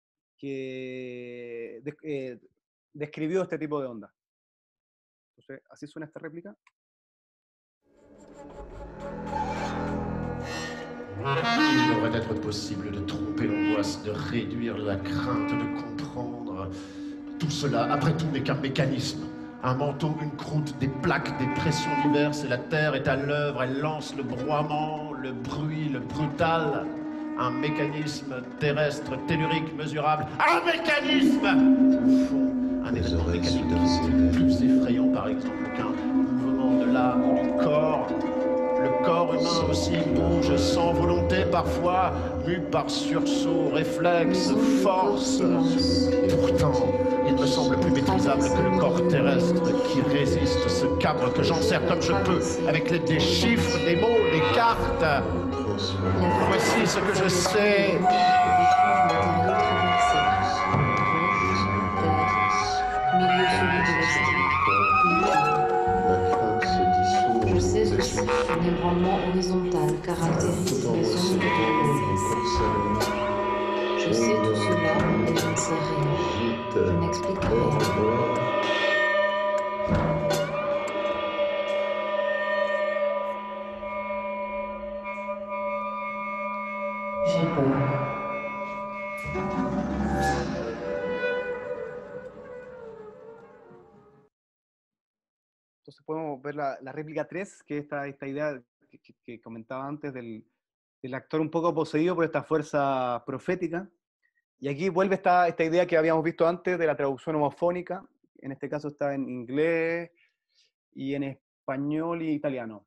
B: que de, eh, describió este tipo de onda. Entonces, así suena esta réplica.
E: Il devrait être possible de tromper l'angoisse, de réduire la crainte, de comprendre. Tout cela, après tout, n'est qu'un mécanisme. Un manteau, une croûte, des plaques, des pressions diverses, et la Terre est à l'œuvre, elle lance le broiement, le bruit, le brutal. Un mécanisme terrestre, tellurique, mesurable. Un mécanisme! Au fond, un événement mécanique de plus effrayant, par exemple, qu'un mouvement de l'âme ou du corps. Le corps humain aussi bouge sans volonté parfois, mu par sursaut, réflexe, force. Pourtant, il me semble plus maîtrisable que le corps terrestre qui résiste ce cadre que j'en sers comme je peux, avec l'aide des chiffres, des mots, des cartes. Voici ce que je sais.
D: Je sais ceci, un ébranlement horizontal caractérise les ondes de l'eau. Je sais tout cela et je ne sais rien. Je n'explique rien. J'ai peur.
B: Entonces podemos ver la, la réplica tres, que es esta, esta idea que, que, que comentaba antes del, del actor un poco poseído por esta fuerza profética. Y aquí vuelve esta, esta idea que habíamos visto antes de la traducción homofónica. En este caso está en inglés y en español y italiano.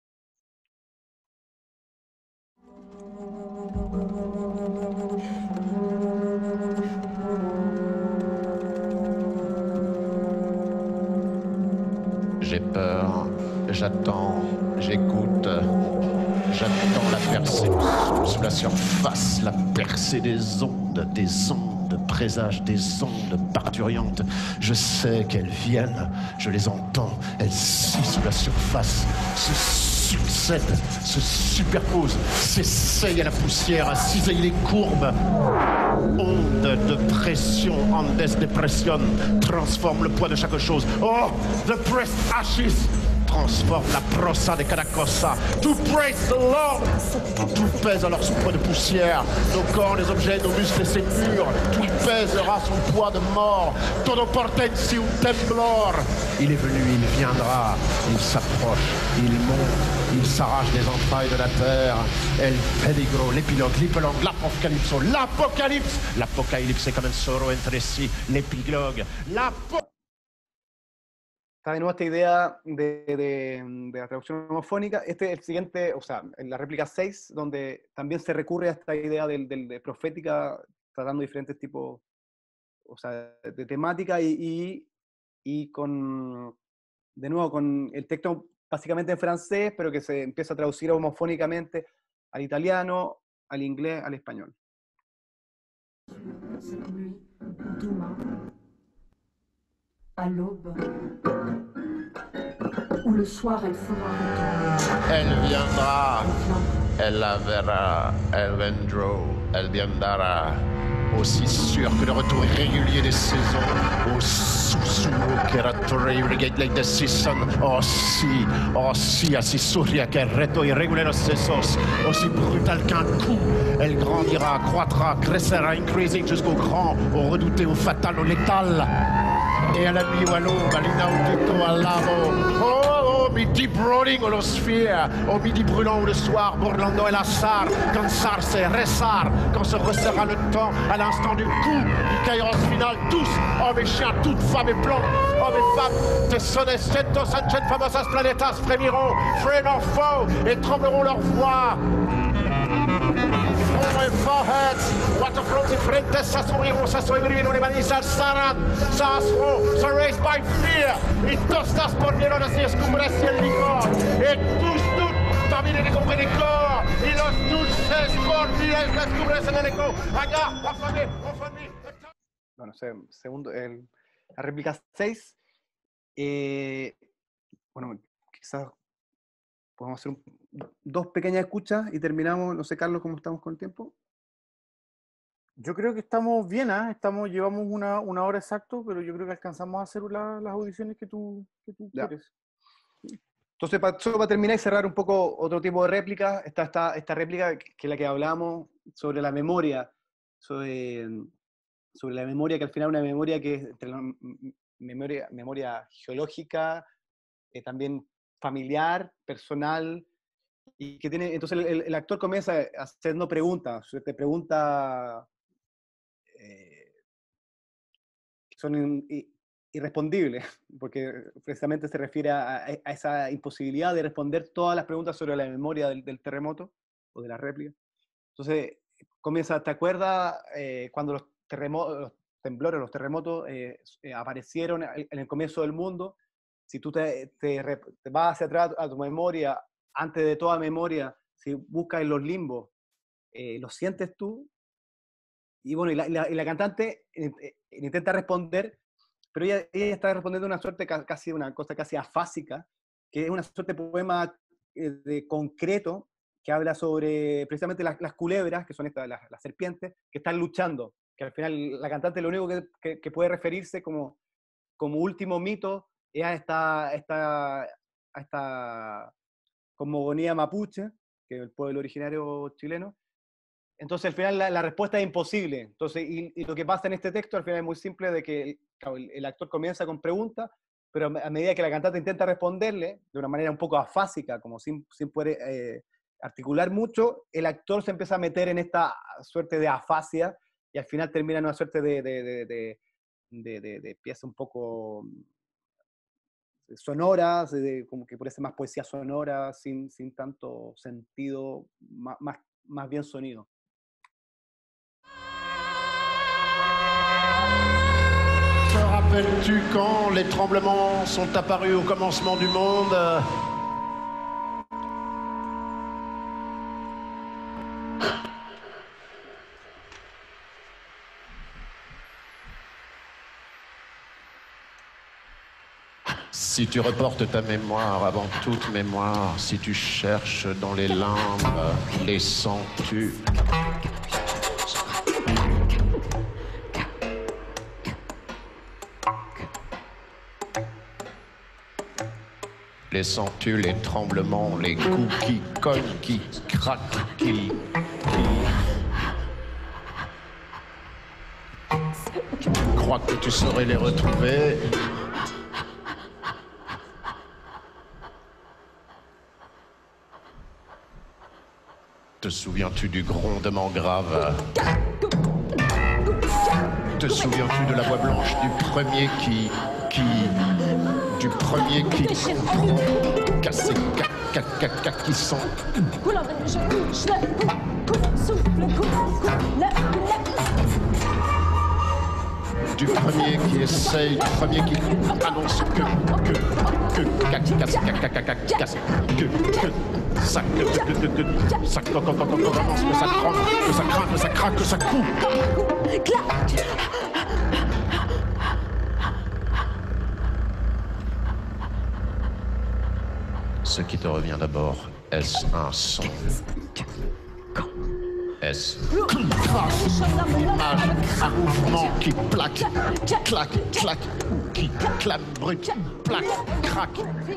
E: J'ai peur, j'attends, j'écoute, j'attends la percée sous la surface, la percée des ondes, des ondes, présage des ondes parturiantes. Je sais qu'elles viennent, je les entends, elles scient sous la surface, se succèdent, se superposent, s'essayent à la poussière, cisaillent les courbes. Onde de pression, ondes de pression, transforme le poids de chaque chose. Oh, the pressed ashes transforme la prosa de cada cosa. To praise the Lord. Tout pèse alors son poids de poussière. Nos corps, les objets, nos muscles et ses murs. Tout pèsera son poids de mort. Todo portensi un temblor. Il est venu, il viendra. Il s'approche, il monte. Il s'arrache des entrailles de la terre. El peligro, l'épilogue, l'épilogue, l'apocalypse, l'apocalypse. L'apocalypse es comenzó entre sí. L'épilogue, l'apocalypse.
B: Está de nuevo esta idea de, de, de la traducción homofónica. Este es el siguiente, o sea, en la réplica seis, donde también se recurre a esta idea del, del, de profética, tratando diferentes tipos, o sea, de temática y, y, y con, de nuevo, con el texto básicamente en francés, pero que se empieza a traducir homofónicamente al italiano, al inglés, al español.
D: Cette nuit, demain, à l'aube, ou le soir elle fera retour.
E: Elle viendra, elle la verra, elle vendra, elle viendra. Aussi sûr que le retour irrégulier des saisons, au sussurro che rattorrigate like the season, oh si, oh si, así surria che reto irrégulier los sesos, aussi brutal qu'un coup, elle grandira, croîtra, crescera, increasing jusqu'au grand, au redouté, au fatal, au létal, et à la nuit ou à l'aube, à l'inaudito, à l'amo, oh, oh, midi brûling ou l'osphère, au midi brûlant ou le soir, Burlando et la Sar, quand Sarse, Ressar, quand se resserra le temps, à l'instant du coup, du kairos final, tous, hommes et chiens, toutes femmes et plantes, hommes et femmes, te sonnes, centos, ancien famosas planetas, frémiront, friend or foe, et trembleront leur voix. Front et foreheads, waterfronts et frentes, s'assombriront, s'assombriront, les manis s'alzarán, s'asseront, se raised by fear, y tostas por miedo de se escumbres y el licor, et tous, tous, también el hombre de corps, y los dulces cordiales, las cumbres en el eco, allá, afamé, afamé.
B: Bueno, se, segundo, el, la réplica seis, eh, bueno, quizás podemos hacer un, dos pequeñas escuchas y terminamos. No sé, Carlos, ¿cómo estamos con el tiempo?
A: Yo creo que estamos bien, ¿eh? Estamos, llevamos una, una hora exacto, pero yo creo que alcanzamos a hacer la, las audiciones que tú, que tú quieres.
B: Entonces, para, solo para terminar y cerrar un poco otro tipo de réplica, está esta, esta réplica que es la que hablamos sobre la memoria, sobre, sobre la memoria, que al final es una memoria que es entre la memoria, memoria geológica, eh, también familiar, personal, y que tiene, entonces el, el actor comienza haciendo preguntas, te pregunta, eh, son irrespondible, porque precisamente se refiere a, a esa imposibilidad de responder todas las preguntas sobre la memoria del, del terremoto o de la réplica. Entonces comienza, ¿te acuerdas eh, cuando los, terremotos, los temblores, los terremotos eh, eh, aparecieron en el comienzo del mundo? Si tú te, te, te vas hacia atrás a tu memoria, antes de toda memoria, si buscas en los limbos, eh, ¿lo sientes tú? Y bueno, y la, y la, y la cantante eh, intenta responder, pero ella, ella está respondiendo una suerte, casi una cosa casi afásica, que es una suerte de poema eh, de concreto, que habla sobre precisamente las, las culebras, que son estas, las, las serpientes, que están luchando, que al final la cantante lo único que, que, que puede referirse como, como último mito es a esta, esta, a esta cosmogonía mapuche, que es el pueblo originario chileno. Entonces al final la, la respuesta es imposible. Entonces, y, y lo que pasa en este texto al final es muy simple, de que claro, el, el actor comienza con preguntas, pero a medida que la cantante intenta responderle, de una manera un poco afásica, como sin, sin poder eh, articular mucho, el actor se empieza a meter en esta suerte de afasia, y al final termina en una suerte de, de, de, de, de, de, de pieza un poco sonoras, de, como que parece más poesía sonora, sin, sin tanto sentido, más, más, más bien sonido.
E: Te rappelles-tu quand les tremblements sont apparus au commencement du monde? Si tu reportes ta mémoire avant toute mémoire, si tu cherches dans les limbes, les sens-tu? Les sens-tu, les tremblements, les coups qui cognent, qui craquent, qui... qui... Tu crois que tu saurais les retrouver? Te souviens-tu du grondement grave? Te souviens-tu de la voix blanche du premier qui... qui... du premier qui comprend, cassé, qui sent. Du premier qui essaye, du premier qui annonce que, que, que, casse, casse, casse, casse, que, que, ça, que, que, que, que, ça, que, commence, que ça tremble, que ça craque, que ça craque, que ça coupe. Ce qui te revient d'abord, est-ce un son? Est-ce une image, un mouvement qui plaque, claque, claque, qui clame brut, plaque, craque?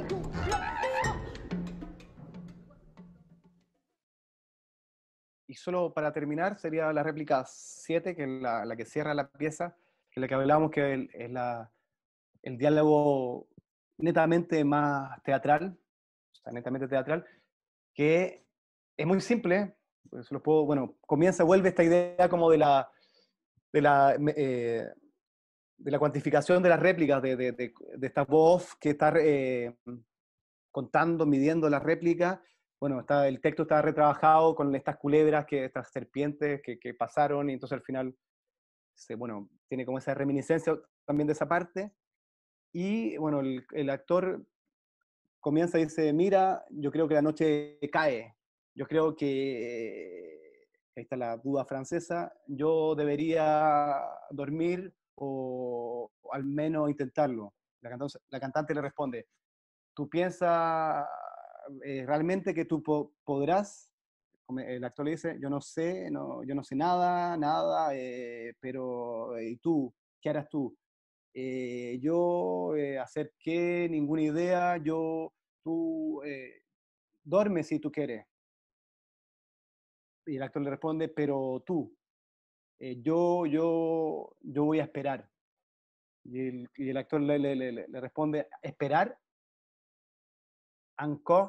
B: Y solo para terminar, sería la réplica siete, que es la, la que cierra la pieza, que es la que hablábamos, que es, el, es la, el diálogo netamente más teatral, netamente teatral, que es muy simple, pues lo puedo, bueno, comienza, vuelve esta idea como de la, de la, eh, de la cuantificación de las réplicas, de, de, de, de esta voz que está eh, contando, midiendo las réplicas. Bueno, está, el texto está retrabajado con estas culebras, que, estas serpientes que, que pasaron, y entonces al final, se, bueno, tiene como esa reminiscencia también de esa parte. Y bueno, el, el actor comienza y dice, mira, yo creo que la noche cae, yo creo que, ahí está la duda francesa, yo debería dormir o, o al menos intentarlo. La cantante, la cantante le responde, ¿tú piensas eh, realmente que tú po podrás? El actor le dice, yo no sé, no, yo no sé nada, nada, eh, pero ¿y tú? ¿Qué harás tú? Eh, yo eh, hacer qué, ninguna idea, yo, tú eh, duerme si tú quieres. Y el actor le responde, pero tú, eh, yo, yo, yo voy a esperar. Y el, y el actor le, le, le, le responde, ¿esperar? Encore.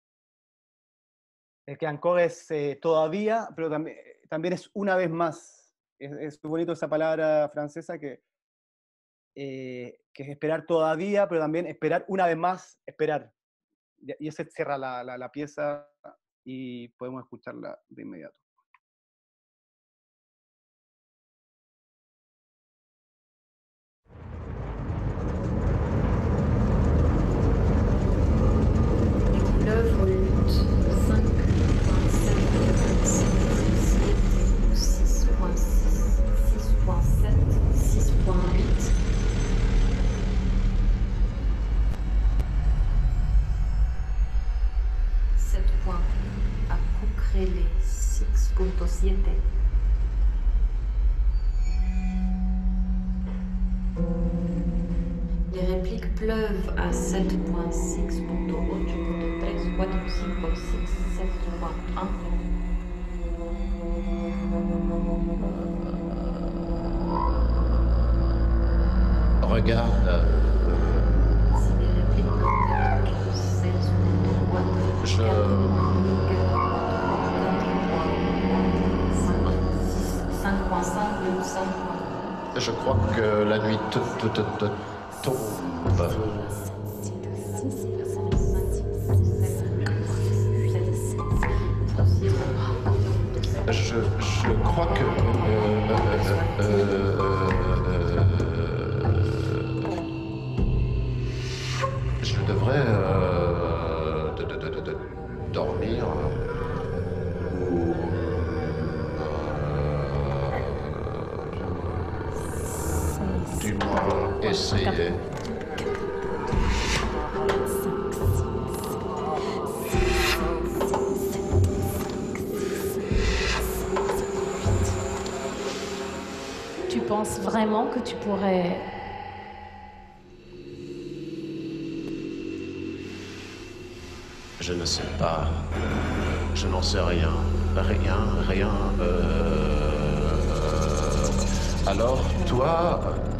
B: Es que encore es eh, todavía, pero también, también es una vez más. Es, es muy bonito esa palabra francesa que eh, que es esperar todavía, pero también esperar una vez más, esperar. Y, y ese cierra la, la, la pieza y podemos escucharla de inmediato.
D: L'œuvre lutte cinq point sept, six point six, six point sept, six point huit. sept point à Cucrele, six point sept. Les répliques pleuvent à sept point six, ocho point tres, quatre, cinq, six, sept point un.
E: Regarde.
D: Si les répliques peuvent être seize point trois,
E: Je...
D: cinq point cinq, cinq.
E: Je crois que la nuit te, te, te, te tombe. Je, je crois que... Euh, euh, euh, euh, je devrais euh, de, de, de, de, dormir. Ou... Euh, du moins essayer.
C: Tu penses vraiment que tu pourrais...
E: Je ne sais pas. Je n'en sais rien. Rien, rien. Euh... Alors, toi,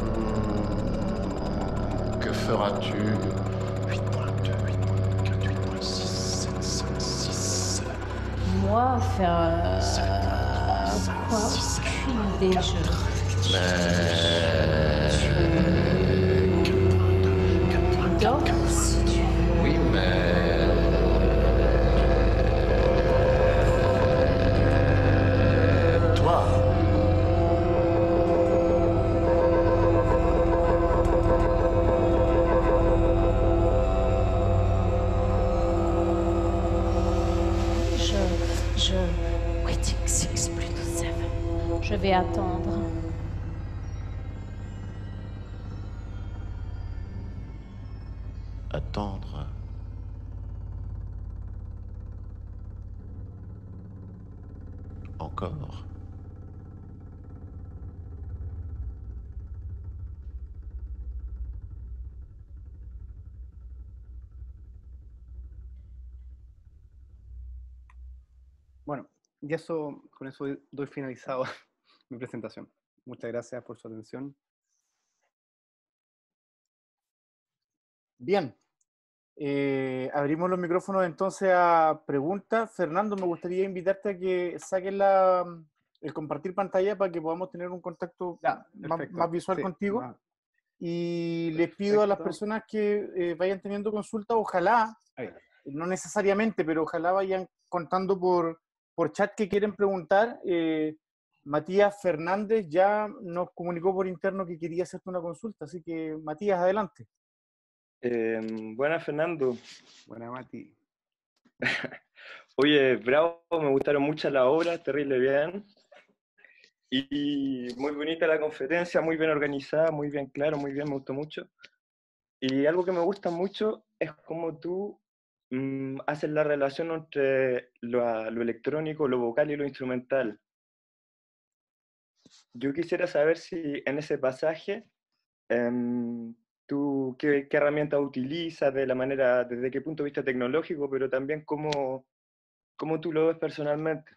E: que feras-tu? huit point deux, huit point quatre, huit point six, sept, cinq, six.
C: Moi, faire... Euh, quoi? Aucune idée, je...
E: Mais...
C: Dors si tu veux.
E: Oui, mais... Toi...
C: Je... Je... Waiting six plus sept. Je vais attendre.
E: Attendre. Encore.
B: Bueno, y eso, con eso doy finalizado mi presentación. Muchas gracias por su atención.
A: Bien, eh, abrimos los micrófonos entonces a preguntas. Fernando, me gustaría invitarte a que saques la, el compartir pantalla para que podamos tener un contacto
B: Ya,
A: más,
B: perfecto.
A: más visual
B: Sí,
A: contigo.
B: más-
A: Y les pido a las
B: Perfecto.
A: personas que eh, vayan teniendo consultas, ojalá,
B: ahí.
A: no necesariamente, pero ojalá vayan contando por, por chat que quieren preguntar. Eh, Matías Fernández ya nos comunicó por interno que quería hacerte una consulta, así que Matías, adelante.
F: Eh, buenas, Fernando.
B: Buena, Mati.
F: Oye, bravo, me gustaron mucho las obras, terrible bien. Y muy bonita la conferencia, muy bien organizada, muy bien claro, muy bien, me gustó mucho. Y algo que me gusta mucho es cómo tú mmm, haces la relación entre lo, lo electrónico, lo vocal y lo instrumental. Yo quisiera saber si en ese pasaje um, tú qué, qué herramientas utilizas, de la manera, desde qué punto de vista tecnológico, pero también cómo, cómo tú lo ves personalmente.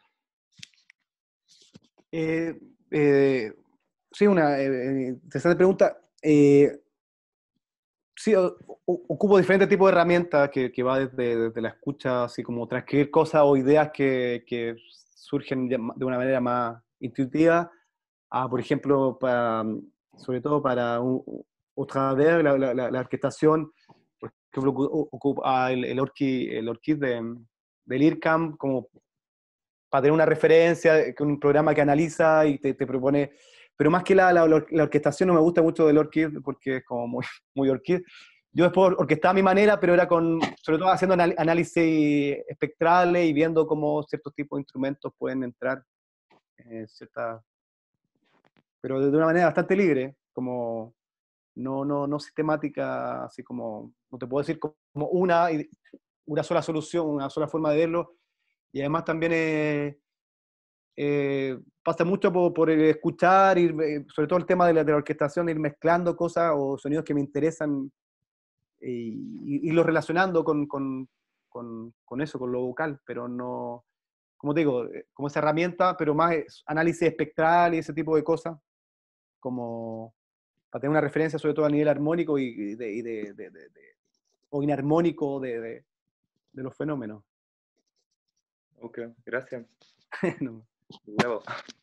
B: Eh, eh, sí, una eh, interesante pregunta. Eh, sí, o, o, ocupo diferentes tipos de herramientas que, que va desde, desde la escucha, así como transcribir cosas o ideas que, que surgen de una manera más intuitiva, a, por ejemplo, para, sobre todo para un, au travers, la, la, la, la orquestación, por ejemplo, ocupa el, el orquí, el orquí de, del I R C A M como para tener una referencia, que un programa que analiza y te, te propone, pero más que la, la, la orquestación no me gusta mucho del ORCID porque es como muy, muy ORCID. Yo después orquestaba a mi manera, pero era con, sobre todo haciendo análisis espectrales y viendo cómo ciertos tipos de instrumentos pueden entrar, eh, cierta, pero de una manera bastante libre, como no, no, no sistemática, así como, no te puedo decir como una, una sola solución, una sola forma de verlo, y además también eh, eh, pasa mucho por, por escuchar, ir, sobre todo el tema de la, de la orquestación, ir mezclando cosas o sonidos que me interesan, y irlo relacionando con, con, con, con eso, con lo vocal, pero no, como te digo, como esa herramienta, pero más análisis espectral y ese tipo de cosas, como para tener una referencia sobre todo a nivel armónico y de, y de, de, de, de o inarmónico de, de, de los fenómenos.
F: Ok, gracias.
B: No.
F: Bravo.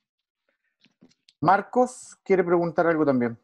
A: Marcos quiere preguntar algo también.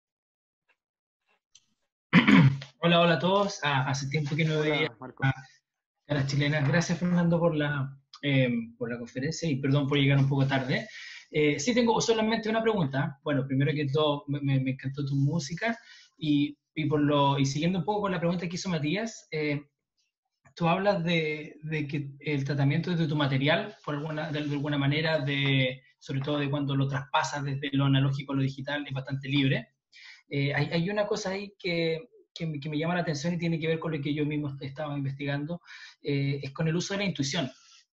G: Hola, hola a todos. Ah, hace tiempo que no
B: Hola,
G: veía
B: Marcos.
G: a, a las chilenas. Gracias, Fernando, por la, eh, por la conferencia y perdón por llegar un poco tarde. Eh, sí tengo solamente una pregunta. Bueno, primero que todo, me, me encantó tu música y, y, por lo, y siguiendo un poco con la pregunta que hizo Matías, eh, tú hablas de, de que el tratamiento de tu material, por alguna, de, de alguna manera, de, sobre todo de cuando lo traspasas desde lo analógico a lo digital, es bastante libre. Eh, hay, hay una cosa ahí que, que, que me llama la atención y tiene que ver con lo que yo mismo estaba investigando, eh, es con el uso de la intuición.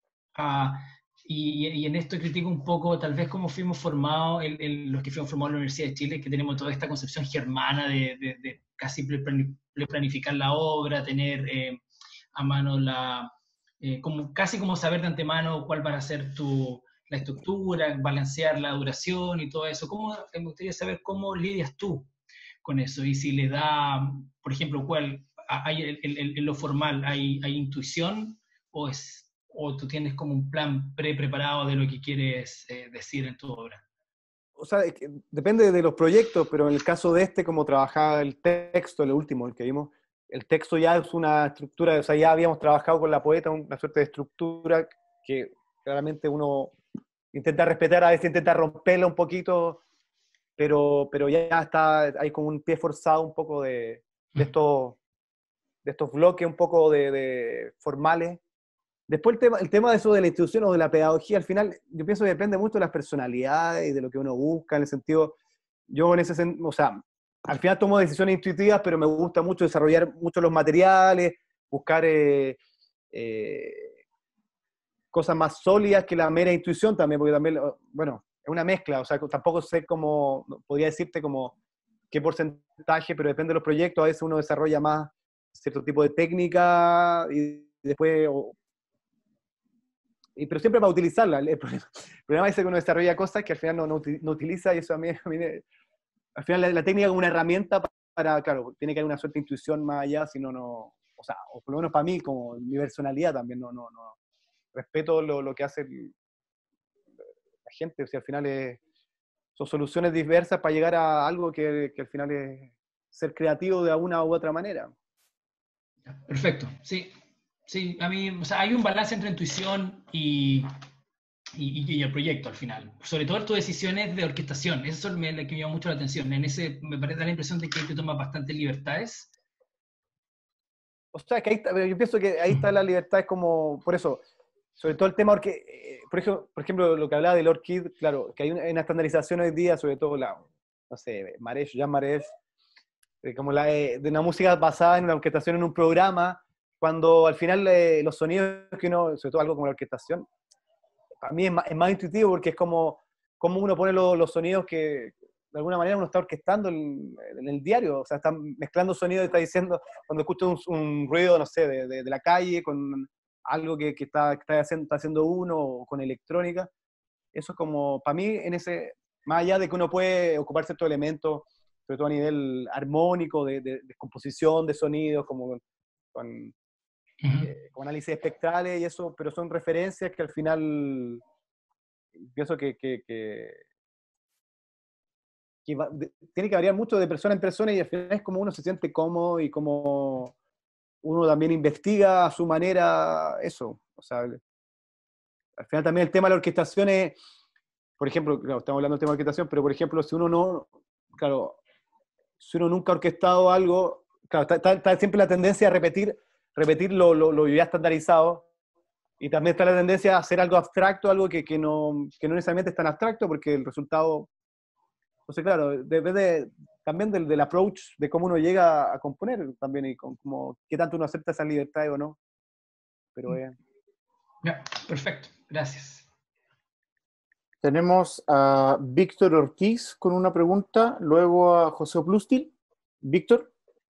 G: Ah, y, y en esto critico un poco, tal vez, cómo fuimos formados, el, el, los que fuimos formados en la Universidad de Chile, que tenemos toda esta concepción germana de, de, de casi planificar la obra, tener eh, a mano la, eh, como, casi como saber de antemano cuál va a ser tu, la estructura, balancear la duración y todo eso. ¿Cómo, me gustaría saber cómo lidias tú con eso? Y si le da, por ejemplo, ¿cuál, hay, en lo formal, ¿hay, hay intuición o es... o tú tienes como un plan pre-preparado de lo que quieres eh, decir en tu obra?
B: O sea, depende de los proyectos, pero en el caso de este, como trabajaba el texto, el último, el que vimos, el texto ya es una estructura, o sea, ya habíamos trabajado con la poeta una suerte de estructura que claramente uno intenta respetar, a veces intenta romperla un poquito, pero, pero ya está, hay como un pie forzado un poco de, de, estos, de estos bloques un poco de, de formales. Después el tema, el tema de eso de la institución o de la pedagogía, al final yo pienso que depende mucho de las personalidades y de lo que uno busca, en el sentido, yo en ese sentido, o sea, al final tomo decisiones intuitivas, pero me gusta mucho desarrollar mucho los materiales, buscar eh, eh, cosas más sólidas que la mera intuición también, porque también, bueno, es una mezcla, o sea, tampoco sé cómo, podría decirte como qué porcentaje, pero depende de los proyectos, a veces uno desarrolla más cierto tipo de técnica y después... O, Y, pero siempre para utilizarla. El problema, el problema es que uno desarrolla cosas que al final no, no, no utiliza, y eso a mí, a mí al final la, la técnica como una herramienta para, para, claro, tiene que haber una suerte de intuición más allá, si no, no, o sea, o por lo menos para mí, como mi personalidad también, no, no, no, respeto lo, lo que hace el, la gente, o sea, al final es, son soluciones diversas para llegar a algo que, que al final es ser creativo de alguna u otra manera.
G: Perfecto, sí. Sí, a mí, o sea, hay un balance entre intuición y, y, y el proyecto al final. Sobre todo tus decisiones de orquestación. Eso es lo que me llama mucho la atención. En ese me parece, da la impresión de que te tomas bastantes libertades.
B: O sea, que ahí está, yo pienso que ahí está la libertad, es como, por eso, sobre todo el tema, porque, por ejemplo, por ejemplo, lo que hablaba del ORCID, claro, que hay una, una estandarización hoy día, sobre todo la, no sé, Maresh, Jean Maresh, como la de una música basada en una orquestación en un programa, cuando al final eh, los sonidos que uno, sobre todo algo como la orquestación, para mí es más, es más intuitivo porque es como, como uno pone lo, los sonidos que de alguna manera uno está orquestando en, en el diario, o sea, está mezclando sonidos y está diciendo, cuando escucha un, un ruido, no sé, de, de, de la calle, con algo que, que, está, que está, haciendo, está haciendo uno, o con electrónica, eso es como, para mí, en ese, más allá de que uno puede ocupar ciertos elementos, sobre todo a nivel armónico, de, de, de composición de sonidos, como con,
G: Uh-huh.
B: eh, con análisis espectrales y eso, pero son referencias que al final pienso que, que, que, que va, de, tiene que variar mucho de persona en persona y al final es como uno se siente cómodo y como uno también investiga a su manera eso. O sea, al final también el tema de la orquestación es, por ejemplo, claro, estamos hablando del tema de orquestación, pero por ejemplo, si uno no, claro, si uno nunca ha orquestado algo, claro, está, está, está siempre la tendencia a repetir, repetir lo, lo, lo ya estandarizado, y también está la tendencia a hacer algo abstracto, algo que, que, no, que no necesariamente es tan abstracto, porque el resultado, entonces claro, depende también del, del approach, de cómo uno llega a componer también, y con, como, qué tanto uno acepta esa libertad o no, pero eh.
G: Ya, perfecto, gracias.
A: Tenemos a Víctor Ortiz con una pregunta, luego a José Oplustil. Víctor.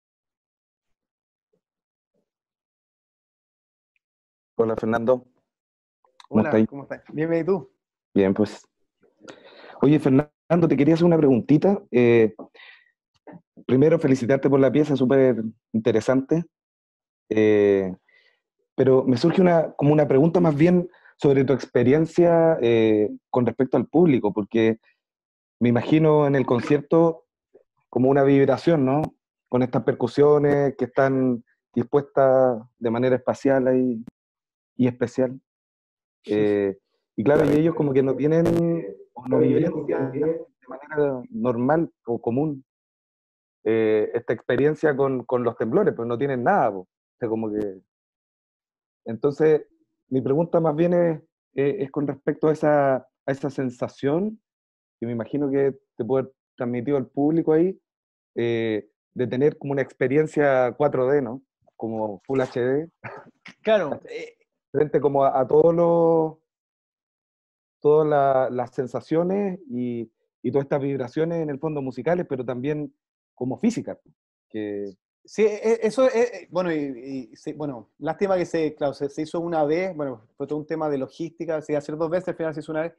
H: Hola, Fernando.
B: ¿Cómo Hola, estás? ¿Cómo estás? Bien, ¿y tú?
H: Bien, pues. Oye, Fernando, te quería hacer una preguntita. Eh, primero, felicitarte por la pieza, súper interesante. Eh, pero me surge una, como una pregunta más bien sobre tu experiencia eh, con respecto al público, porque me imagino en el concierto como una vibración, ¿no? Con estas percusiones que están dispuestas de manera espacial ahí y especial. Eh, y claro, y ellos como que no tienen o no vivencian de manera normal o común eh, esta experiencia con, con los temblores, pues no tienen nada. Pues. O sea, como que... Entonces, mi pregunta más bien es, es, es con respecto a esa, a esa sensación que me imagino que te puede haber transmitido al público ahí, eh, de tener como una experiencia cuatro D, ¿no? Como Full H D.
B: Claro. Eh,
H: frente como a, a todos los todas la, las sensaciones y, y todas estas vibraciones en el fondo musicales, pero también como físicas. Que...
B: Sí, eso es, bueno, y, y, bueno, lástima que se, claro, se, se hizo una vez, bueno, fue todo un tema de logística, se iba a hacer dos veces, al final se hizo una vez.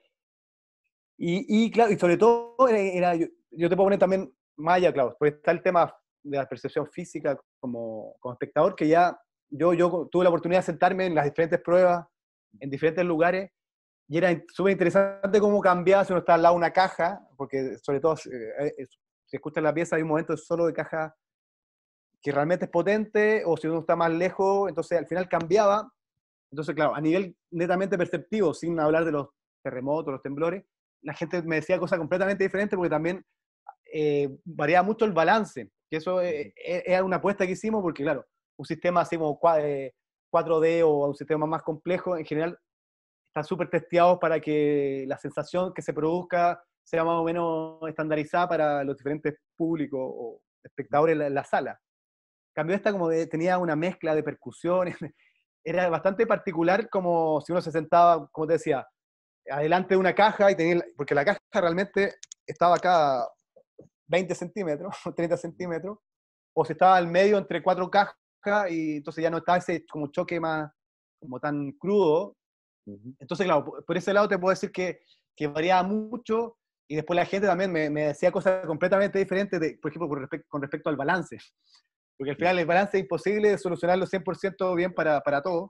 B: Y, y claro, y sobre todo, era, yo, yo te puedo poner también más allá, claro, porque está el tema de la percepción física como, como espectador, que ya yo, yo tuve la oportunidad de sentarme en las diferentes pruebas, en diferentes lugares, y era súper interesante cómo cambiaba si uno está al lado de una caja, porque sobre todo, eh, eh, si escuchas la pieza, hay un momento solo de caja que realmente es potente, o si uno está más lejos, entonces al final cambiaba. Entonces, claro, a nivel netamente perceptivo, sin hablar de los terremotos, los temblores, la gente me decía cosas completamente diferentes porque también eh, variaba mucho el balance, que eso eh, era una apuesta que hicimos porque, claro, un sistema así como cuatro D o un sistema más complejo, en general, están súper testeados para que la sensación que se produzca sea más o menos estandarizada para los diferentes públicos o espectadores en la, en la sala. En cambio, esta como de, tenía una mezcla de percusiones, era bastante particular como si uno se sentaba, como te decía, adelante de una caja, y tenía, porque la caja realmente estaba acá veinte centímetros, treinta centímetros, o si estaba al medio entre cuatro cajas, y entonces ya no estaba ese como choque más, como tan crudo. Entonces, claro, por ese lado te puedo decir que, que variaba mucho, y después la gente también me, me decía cosas completamente diferentes, de, por ejemplo, con respecto, con respecto al balance. Porque al final el balance es imposible de solucionarlo cien por ciento bien para, para todos.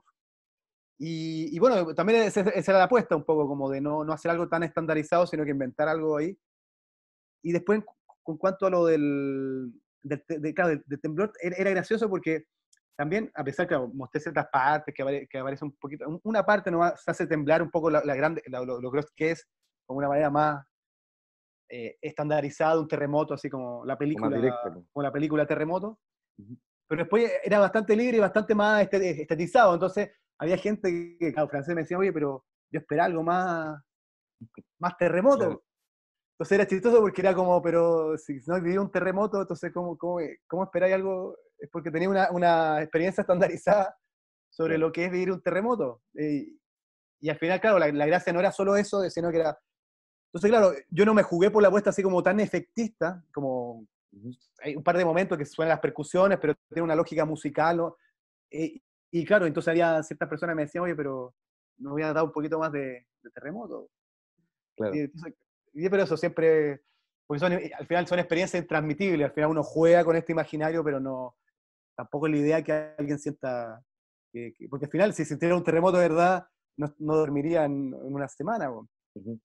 B: Y, y bueno, también esa, esa era la apuesta un poco, como de no, no hacer algo tan estandarizado, sino que inventar algo ahí. Y después, con cuanto a lo del, del, de, claro, del, del temblor, era, era gracioso porque también, a pesar que claro, mostré ciertas partes que, apare, que aparece un poquito, una parte nomás se hace temblar un poco la, la grande, la, lo, lo grosso que es, como una manera más eh, estandarizada, un terremoto, así como la película, como, directa, ¿no? Como la película Terremoto. Uh-huh. Pero después era bastante libre y bastante más estetizado, entonces había gente que, claro, francés me decía, oye, pero yo esperaba algo más, más terremoto. Claro. Entonces era chistoso porque era como, pero si no vivía un terremoto, entonces ¿cómo, cómo, cómo esperáis algo? Es porque tenía una, una experiencia estandarizada sobre claro. Lo que es vivir un terremoto. Y, y al final, claro, la, la gracia no era solo eso, sino que era... Entonces, claro, yo no me jugué por la apuesta así como tan efectista, como hay un par de momentos que suenan las percusiones, pero tiene una lógica musical, ¿no? Y, y claro, entonces había ciertas personas que me decían, oye, pero nos voy a dar un poquito más de, de terremoto. Claro. Y, entonces, y, pero eso siempre, porque son, al final son experiencias intransmitibles, al final uno juega con este imaginario, pero no, tampoco es la idea que alguien sienta, que, que, porque al final si sintiera un terremoto de verdad, no, no dormiría en, en una semana. Uh-huh.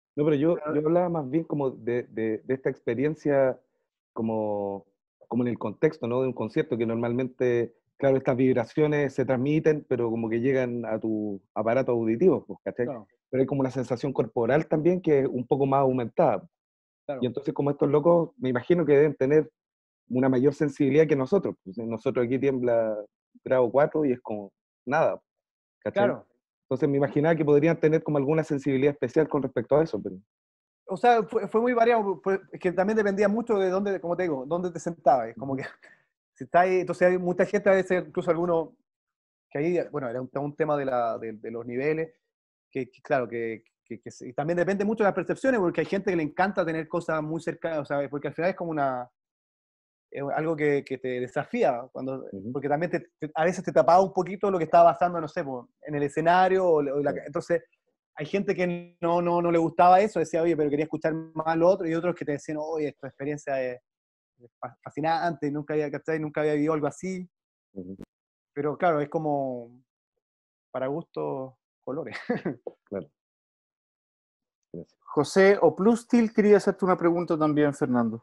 H: No, pero yo, yo hablaba más bien como de, de, de esta experiencia como, como en el contexto, ¿no? De un concierto que normalmente, claro, estas vibraciones se transmiten, pero como que llegan a tu aparato auditivo, pues, ¿cachai?
B: Claro,
H: Pero hay como una sensación corporal también que es un poco más aumentada.
B: claro.
H: Y entonces como estos locos, me imagino que deben tener una mayor sensibilidad que nosotros. Pues, nosotros aquí tiembla grado cuatro y es como nada, ¿cachai?
B: Claro.
H: Entonces me imaginaba que podrían tener como alguna sensibilidad especial con respecto a eso, pero...
B: O sea, fue, fue muy variado, fue- es que también dependía mucho de dónde, como te digo, dónde te sentabas. Es como que, si está ahí, entonces hay mucha gente, a veces incluso algunos, que ahí, bueno, era un, un tema de, la, de, de los niveles, que, que claro, que, que, que se- y también depende mucho de las percepciones, porque hay gente que le encanta tener cosas muy cercanas, o sea, porque al final es como una, es algo que, que te desafía, cuando,
H: Ujú.
B: porque también te- te- a veces te tapaba un poquito lo que estaba pasando, no sé, po, en el escenario, o, la- o la-
H: Claro.
B: entonces hay gente que no, no, no le gustaba eso, decía, oye, pero quería escuchar más lo otro, y otros que te decían, oye, esta experiencia es, es fa- fascinante, nunca había, ¿cachai? Nunca había vivido algo así,
H: Ujú.
B: pero claro, es como para gustos colores.
H: Claro. Gracias.
A: José Oplustil quería hacerte una pregunta también, Fernando.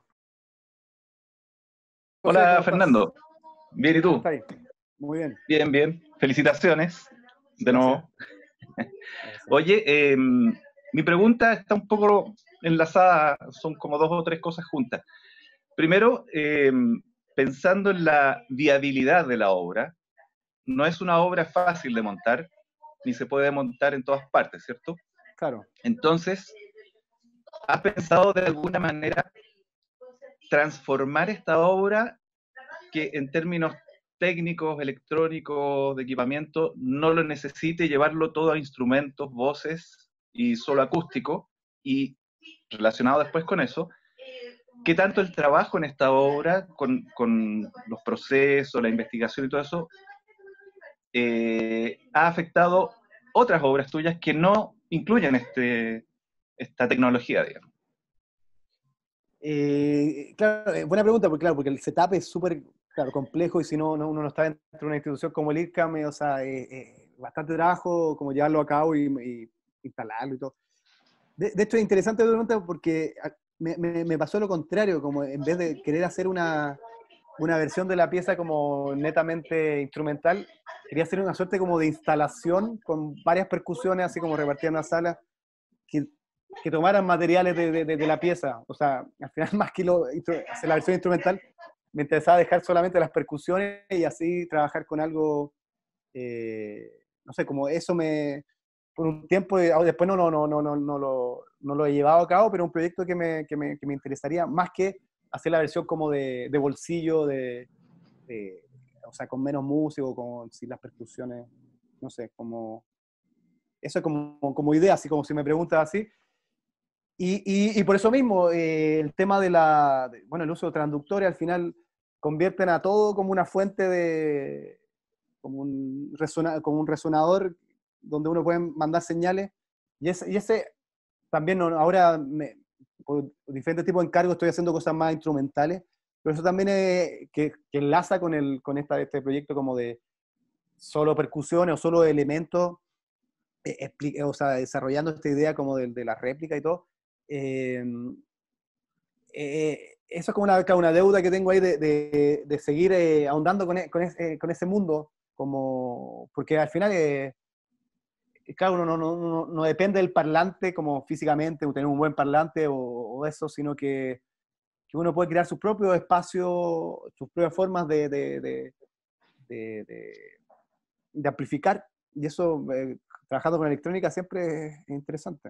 B: José,
I: Hola
B: ¿cómo estás?
I: Fernando, bien y
B: ¿Cómo
I: tú?
B: estás ahí? Muy bien,
I: Bien, bien, felicitaciones de
B: gracias.
I: nuevo.
B: gracias.
I: Oye, eh, mi pregunta está un poco enlazada, son como dos o tres cosas juntas. Primero, eh, pensando en la viabilidad de la obra, no es una obra fácil de montar, ni se puede montar en todas partes, ¿cierto?
B: Claro.
I: Entonces, ¿has pensado de alguna manera transformar esta obra que en términos técnicos, electrónicos, de equipamiento, no lo necesite y llevarlo todo a instrumentos, voces y solo acústico? Y relacionado después con eso, ¿qué tanto el trabajo en esta obra, con, con los procesos, la investigación y todo eso, eh, ha afectado otras obras tuyas que no incluyen este, esta tecnología, digamos?
B: Eh, claro, eh, buena pregunta, porque claro, porque el setup es súper claro, complejo y si no, no- uno no está dentro de una institución como el IRCAM, eh, o sea, eh, eh, bastante trabajo como llevarlo a cabo y, y instalarlo y todo. De, de hecho, es interesante tu pregunta porque ah, me, me- me pasó lo contrario, como en vez de querer hacer una, una versión de la pieza como netamente instrumental, quería hacer una suerte como de instalación con varias percusiones, así como repartida en una sala, que, que tomaran materiales de, de- de- de la pieza. O sea, al final más que lo, instru- hacer la versión instrumental, me interesaba dejar solamente las percusiones y así trabajar con algo, eh, no sé, como eso me, por un tiempo, eh, después no, no, no, no, no, no, lo, no lo he llevado a cabo, pero es un proyecto que me, que me, que me interesaría más que hacer la versión como de, de bolsillo, de, de- o sea, con menos músico, con sin las percusiones, no sé, como, eso es como, como idea, así como si me preguntas así. Y, y, y por eso mismo, eh, el tema de la, de- bueno, el uso de transductores al final convierten a todo como una fuente de, como un, resona, como un resonador donde uno puede mandar señales. Y ese, y ese también no- ahora, me, por diferentes tipos de encargos, estoy haciendo cosas más instrumentales, pero eso también es, que, que enlaza con, el, con esta, este proyecto como de solo percusiones o solo elementos, eh, expli- o sea, desarrollando esta idea como de, de la réplica y todo. Eh, eh, eso es como una, una deuda que tengo ahí de, de, de seguir eh, ahondando con, e- con, ese, con ese mundo, como, porque al final, eh, claro, uno no, no, no, no depende del parlante como físicamente, o tener un buen parlante o, o eso, sino que, que uno puede crear sus propios espacios, sus propias formas de, de, de, de, de, de amplificar, y eso, eh, trabajando con electrónica, siempre es interesante.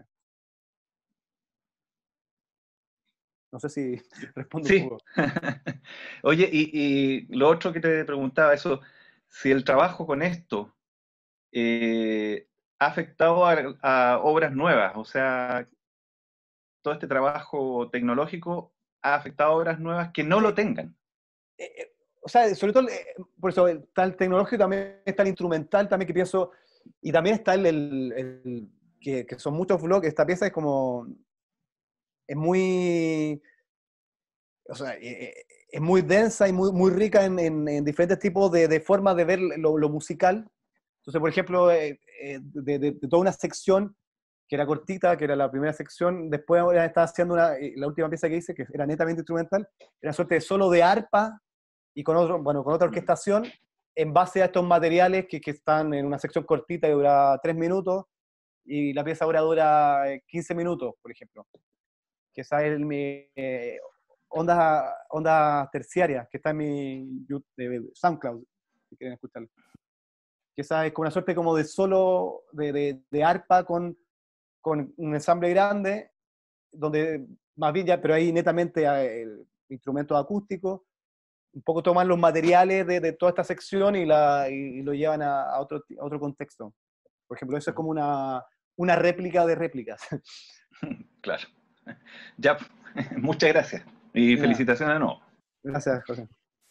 B: No sé si respondo un
I: Sí.
B: poco.
I: Oye, y, y lo otro que te preguntaba, eso, si el trabajo con esto eh, ha afectado a, a obras nuevas, o sea, todo este trabajo tecnológico ha afectado a obras nuevas que no lo tengan.
B: Eh, eh, o sea, sobre todo, eh, por eso está el tecnológico, también está el instrumental, también que pienso, y también está el, el- el- que, que son muchos bloques, esta pieza es como, es muy, o sea, eh, eh, es muy densa y muy, muy rica en, en- en diferentes tipos de, de formas de ver lo, lo musical. Entonces, por ejemplo, eh, eh, de, de- de toda una sección que era cortita, que era la primera sección. Después ahora estaba haciendo una, la última pieza que hice, que era netamente instrumental, era una suerte de solo de arpa y con, otro, bueno, con otra orquestación, en base a estos materiales que, que están en una sección cortita que dura tres minutos, y la pieza ahora dura quince minutos, por ejemplo. Que esa es mi eh, onda, onda terciaria, que está en mi YouTube, SoundCloud, si quieren escucharlo. Que esa es como una suerte como de solo de, de, de arpa con, con un ensamble grande, donde más bien ya, pero ahí netamente el instrumentos acústicos, un poco toman los materiales de, de toda esta sección y, la, y, y lo llevan a, a, otro, a otro contexto. Por ejemplo, eso es como una, una réplica de réplicas.
I: Claro. Ya, muchas gracias. Y
B: Ya.
I: felicitaciones de nuevo.
B: Gracias, José.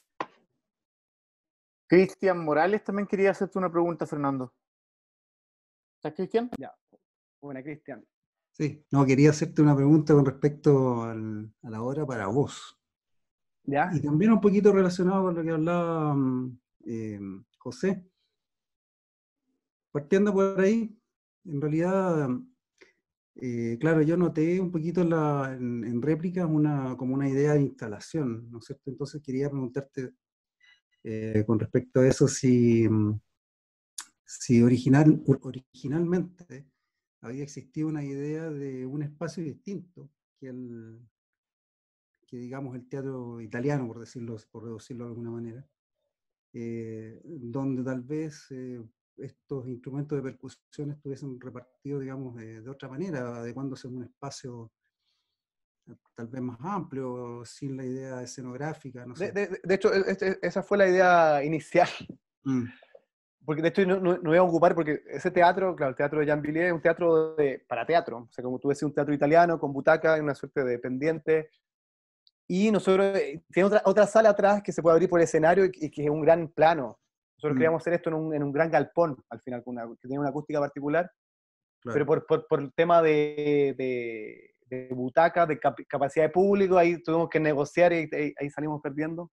A: Cristian Morales también quería hacerte una pregunta, Fernando. ¿Estás, Cristian?
B: Ya. Buena, Cristian.
J: Sí, no, quería hacerte una pregunta con respecto al, a la obra para vos.
B: ¿Ya?
J: Y también un poquito relacionado con lo que hablaba mm, eh, José. Partiendo por ahí, en realidad, eh, claro, yo noté un poquito en, la, en, en réplicas una, como una idea de instalación, ¿no es cierto? Entonces quería preguntarte eh, con respecto a eso si, mm, si original, originalmente había existido una idea de un espacio distinto que el, que digamos el teatro italiano, por decirlo, por decirlo de alguna manera, eh, donde tal vez eh, estos instrumentos de percusión estuviesen repartidos, digamos, de, de otra manera, adecuándose a un espacio tal vez más amplio, sin la idea escenográfica, no sé.
B: De, de, de hecho, este, esa fue la idea inicial.
J: Mm.
B: Porque de hecho no, no, no iba a ocupar, porque ese teatro, claro, el teatro de Jean Villiers es un teatro de, para teatro, o sea, como tú decías, un teatro italiano con butaca, una suerte de pendiente, y nosotros, eh, tiene otra, otra sala atrás que se puede abrir por el escenario y, y que es un gran plano. Nosotros
J: Mm.
B: queríamos hacer esto en un, en un gran galpón, al final, con una, que tenía una acústica particular,
J: Claro.
B: pero por, por, por el tema de, de, de butaca, de cap capacidad de público, ahí tuvimos que negociar y ahí, ahí salimos perdiendo.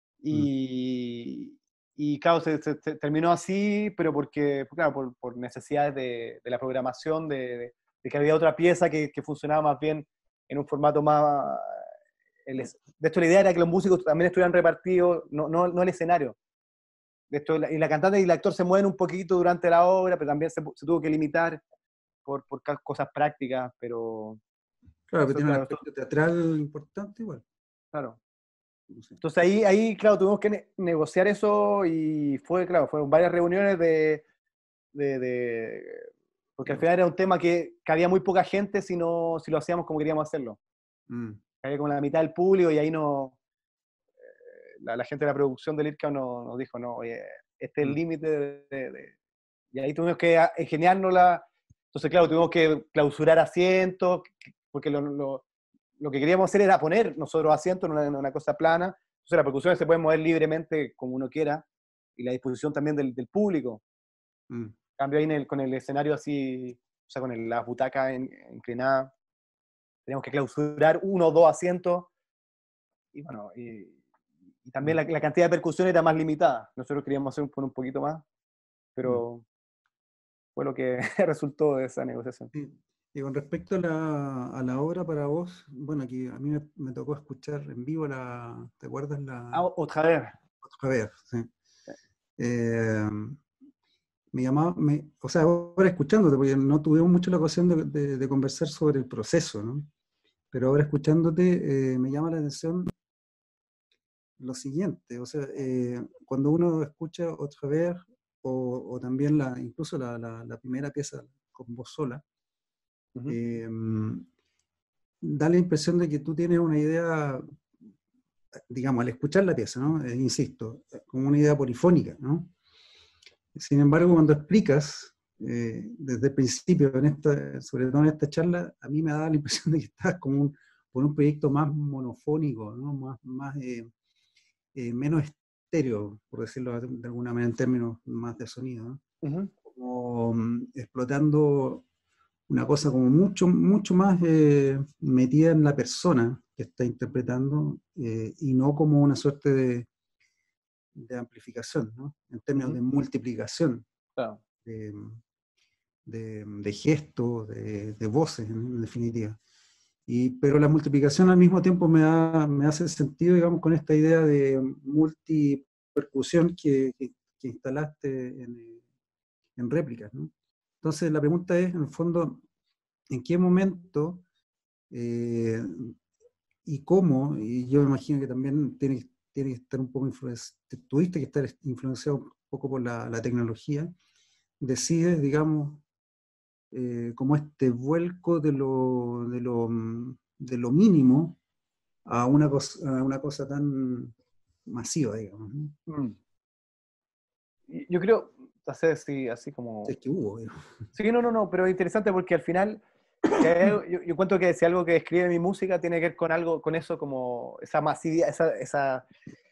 B: Y, mm. y claro, se, se, se terminó así, pero porque, claro, por, por necesidades de, de la programación, de, de, de que había otra pieza que, que funcionaba más bien en un formato más... El, de hecho, la idea era que los músicos también estuvieran repartidos, no, no, no el escenario. De hecho, la, y la cantante y el actor se mueven un poquito durante la obra, pero también se, se tuvo que limitar por, por cosas prácticas, pero...
J: Claro,
B: eso,
J: pero tiene
B: claro,
J: un actor teatral importante igual.
B: Claro.
J: No sé.
B: Entonces ahí, ahí, claro, tuvimos que ne negociar eso y fue, claro, fueron varias reuniones de... de, de porque al final era un tema que, que había muy poca gente si, no, si lo hacíamos como queríamos hacerlo. Mm. Había como la mitad del público y ahí no... Eh, la, la gente de la producción del I R C A nos, nos dijo, no, oye, este es el límite de, de, de... Y ahí tuvimos que ingeniárnosla. Entonces, claro, tuvimos que clausurar asientos, porque lo, lo, lo que queríamos hacer era poner nosotros asientos en una, en una cosa plana. Entonces las percusiones se pueden mover libremente como uno quiera, y la disposición también del, del público. Mm. Cambio ahí en el, con el escenario así, o sea, con el, las butacas inclinadas, teníamos que clausurar uno o dos asientos, y bueno, y, y también la, la cantidad de percusión era más limitada. Nosotros queríamos hacer un, un poquito más, pero... Mm. fue lo que resultó de esa negociación.
J: Sí. Y con respecto a la, a la obra para vos, bueno, aquí a mí me, me tocó escuchar en vivo la, ¿te acuerdas? La,
B: ah, otra vez.
J: Otra vez, sí. sí. Eh, me llamaba, me, o sea, ahora escuchándote, porque no tuvimos mucho la ocasión de, de, de conversar sobre el proceso, ¿no? Pero ahora escuchándote, eh, me llama la atención lo siguiente, o sea, eh, cuando uno escucha otra vez, o, o también la, incluso la, la, la primera pieza con voz sola, uh-huh. eh, da la impresión de que tú tienes una idea, digamos, al escuchar la pieza, ¿no? Eh, insisto, como una idea polifónica, ¿no? Sin embargo, cuando explicas, eh, desde el principio, en esta, sobre todo en esta charla, a mí me da la impresión de que estás como un, por un proyecto más monofónico, ¿no? Más, más eh, eh, menos estéreo, por decirlo de alguna manera en términos más de sonido, ¿no? Uh-huh. Como um, explotando una cosa como mucho, mucho más eh, metida en la persona que está interpretando, eh, y no como una suerte de, de amplificación, ¿no? En términos uh-huh. de multiplicación, claro. de, de, de gestos, de, de voces, en, en definitiva. Y, pero la multiplicación al mismo tiempo me, da, me hace sentido, digamos, con esta idea de multipercusión que, que, que instalaste en, en réplicas, ¿no? Entonces la pregunta es, en el fondo, ¿en qué momento eh, y cómo? Y yo me imagino que también tiene, tiene que estar un poco influenciado, tuviste que estar influenciado un poco por la, la tecnología, decides, digamos, Eh, como este vuelco de lo, de lo, de lo mínimo a una cosa, a una cosa tan masiva, digamos, ¿no?
B: Mm. Yo creo, así, sí, así como...
J: Si es que hubo, digamos.
B: Sí, no, no, no, pero es interesante porque al final, que yo, yo encuentro que si algo que escribe mi música tiene que ver con algo, con eso, como esa masividad, esa, esa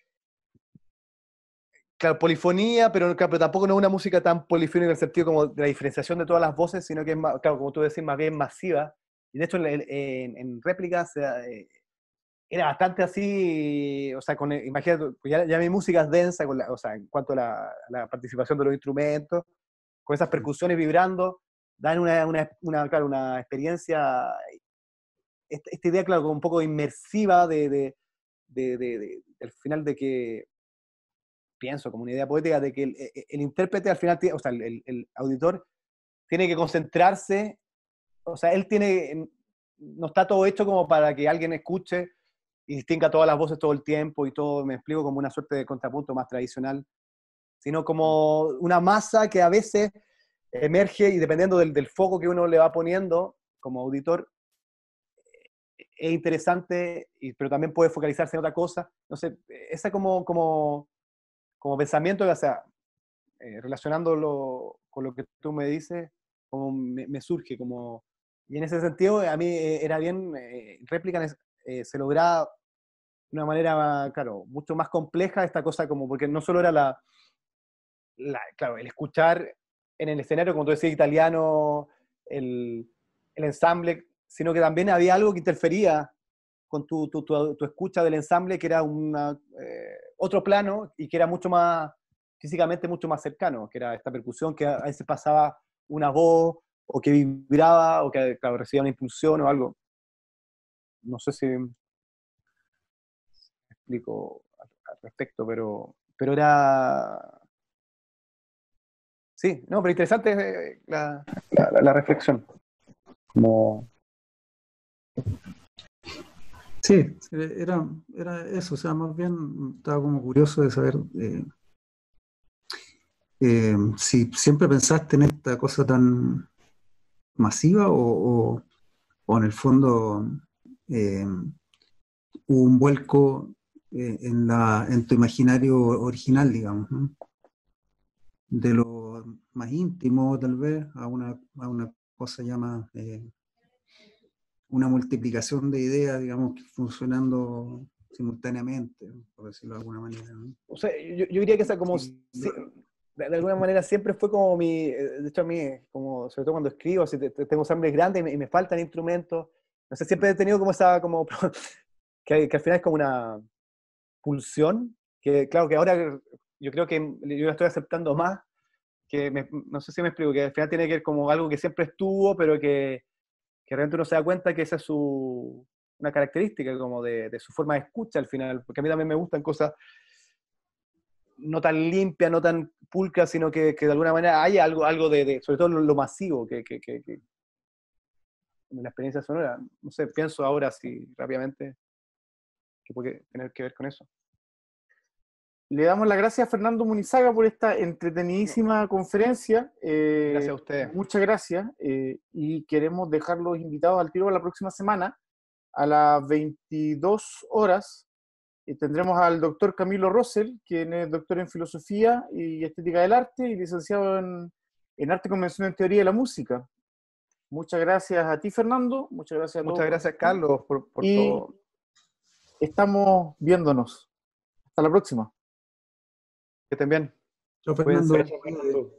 B: claro, polifonía, pero, claro, pero tampoco no es una música tan polifónica en el sentido como de la diferenciación de todas las voces, sino que es, más, claro, como tú decís, más bien masiva. Y de hecho, en, en, en réplicas eh, era bastante así, o sea, con, imagínate, ya, ya mi música es densa, con la, o sea, en cuanto a la, la participación de los instrumentos, con esas percusiones vibrando, dan una, una, una, claro, una experiencia, esta, esta idea, claro, como un poco inmersiva de, de, de, de, de, del final de que, pienso como una idea poética, de que el, el, el intérprete al final, tiene, o sea, el, el auditor tiene que concentrarse, o sea, él tiene, no está todo hecho como para que alguien escuche y distinga todas las voces todo el tiempo y todo, me explico, como una suerte de contrapunto más tradicional, sino como una masa que a veces emerge y dependiendo del, del foco que uno le va poniendo como auditor, es interesante, y, pero también puede focalizarse en otra cosa. No sé, esa como, como, como pensamiento, o sea, eh, relacionándolo con lo que tú me dices, como me, me surge, como, y en ese sentido a mí eh, era bien, eh, réplica eh, se lograba de una manera, claro, mucho más compleja esta cosa, como, porque no solo era la, la claro, el escuchar en el escenario, como tú decías, italiano, el, el ensamble, sino que también había algo que interfería con tu, tu, tu, tu escucha del ensamble, que era una, eh, otro plano y que era mucho más, físicamente mucho más cercano, que era esta percusión que a veces pasaba una voz, o que vibraba, o que, claro, recibía una impulsión o algo. No sé si me explico al, al respecto, pero, pero era... Sí, no, pero interesante la, la, la, la reflexión. Como...
J: Sí, era, era eso, o sea, más bien estaba como curioso de saber eh, eh, si siempre pensaste en esta cosa tan masiva o, o, o en el fondo eh, hubo un vuelco eh, en, la, en tu imaginario original, digamos, ¿no? De lo más íntimo tal vez a una, a una cosa ya más, eh, una multiplicación de ideas, digamos, funcionando simultáneamente, por decirlo de alguna manera, ¿no?
B: O sea, yo, yo diría que esa como, sí, si, de, de alguna manera siempre fue como mi, de hecho a mí, como, sobre todo cuando escribo, si te, te, tengo ensambles grandes y me, y me faltan instrumentos, no sé, siempre he tenido como esa, como, que, que al final es como una pulsión, que claro, que ahora yo creo que yo la estoy aceptando más, que me, no sé si me explico, que al final tiene que ver como algo que siempre estuvo, pero que, que realmente uno se da cuenta que esa es su, una característica como de, de su forma de escucha al final, porque a mí también me gustan cosas no tan limpias, no tan pulcras, sino que, que de alguna manera hay algo, algo de, de sobre todo lo, lo masivo, que, que, que, que en la experiencia sonora, no sé, pienso ahora así rápidamente, que puede tener que ver con eso.
A: Le damos las gracias a Fernando Munizaga por esta entretenidísima conferencia. Eh,
B: gracias a ustedes.
A: Muchas gracias. Eh, y queremos dejarlos invitados al tiro para la próxima semana. A las veintidós horas eh, tendremos al doctor Camilo Rosell, quien es doctor en Filosofía y Estética del Arte y licenciado en, en Arte Convencional en Teoría de la Música. Muchas gracias a ti, Fernando. Muchas gracias a
B: Muchas
A: todos.
B: gracias, Carlos, por, por
A: y
B: todo.
A: Estamos viéndonos. Hasta la próxima.
B: Que estén bien.
J: Chao, Fernando.
B: Cuídense.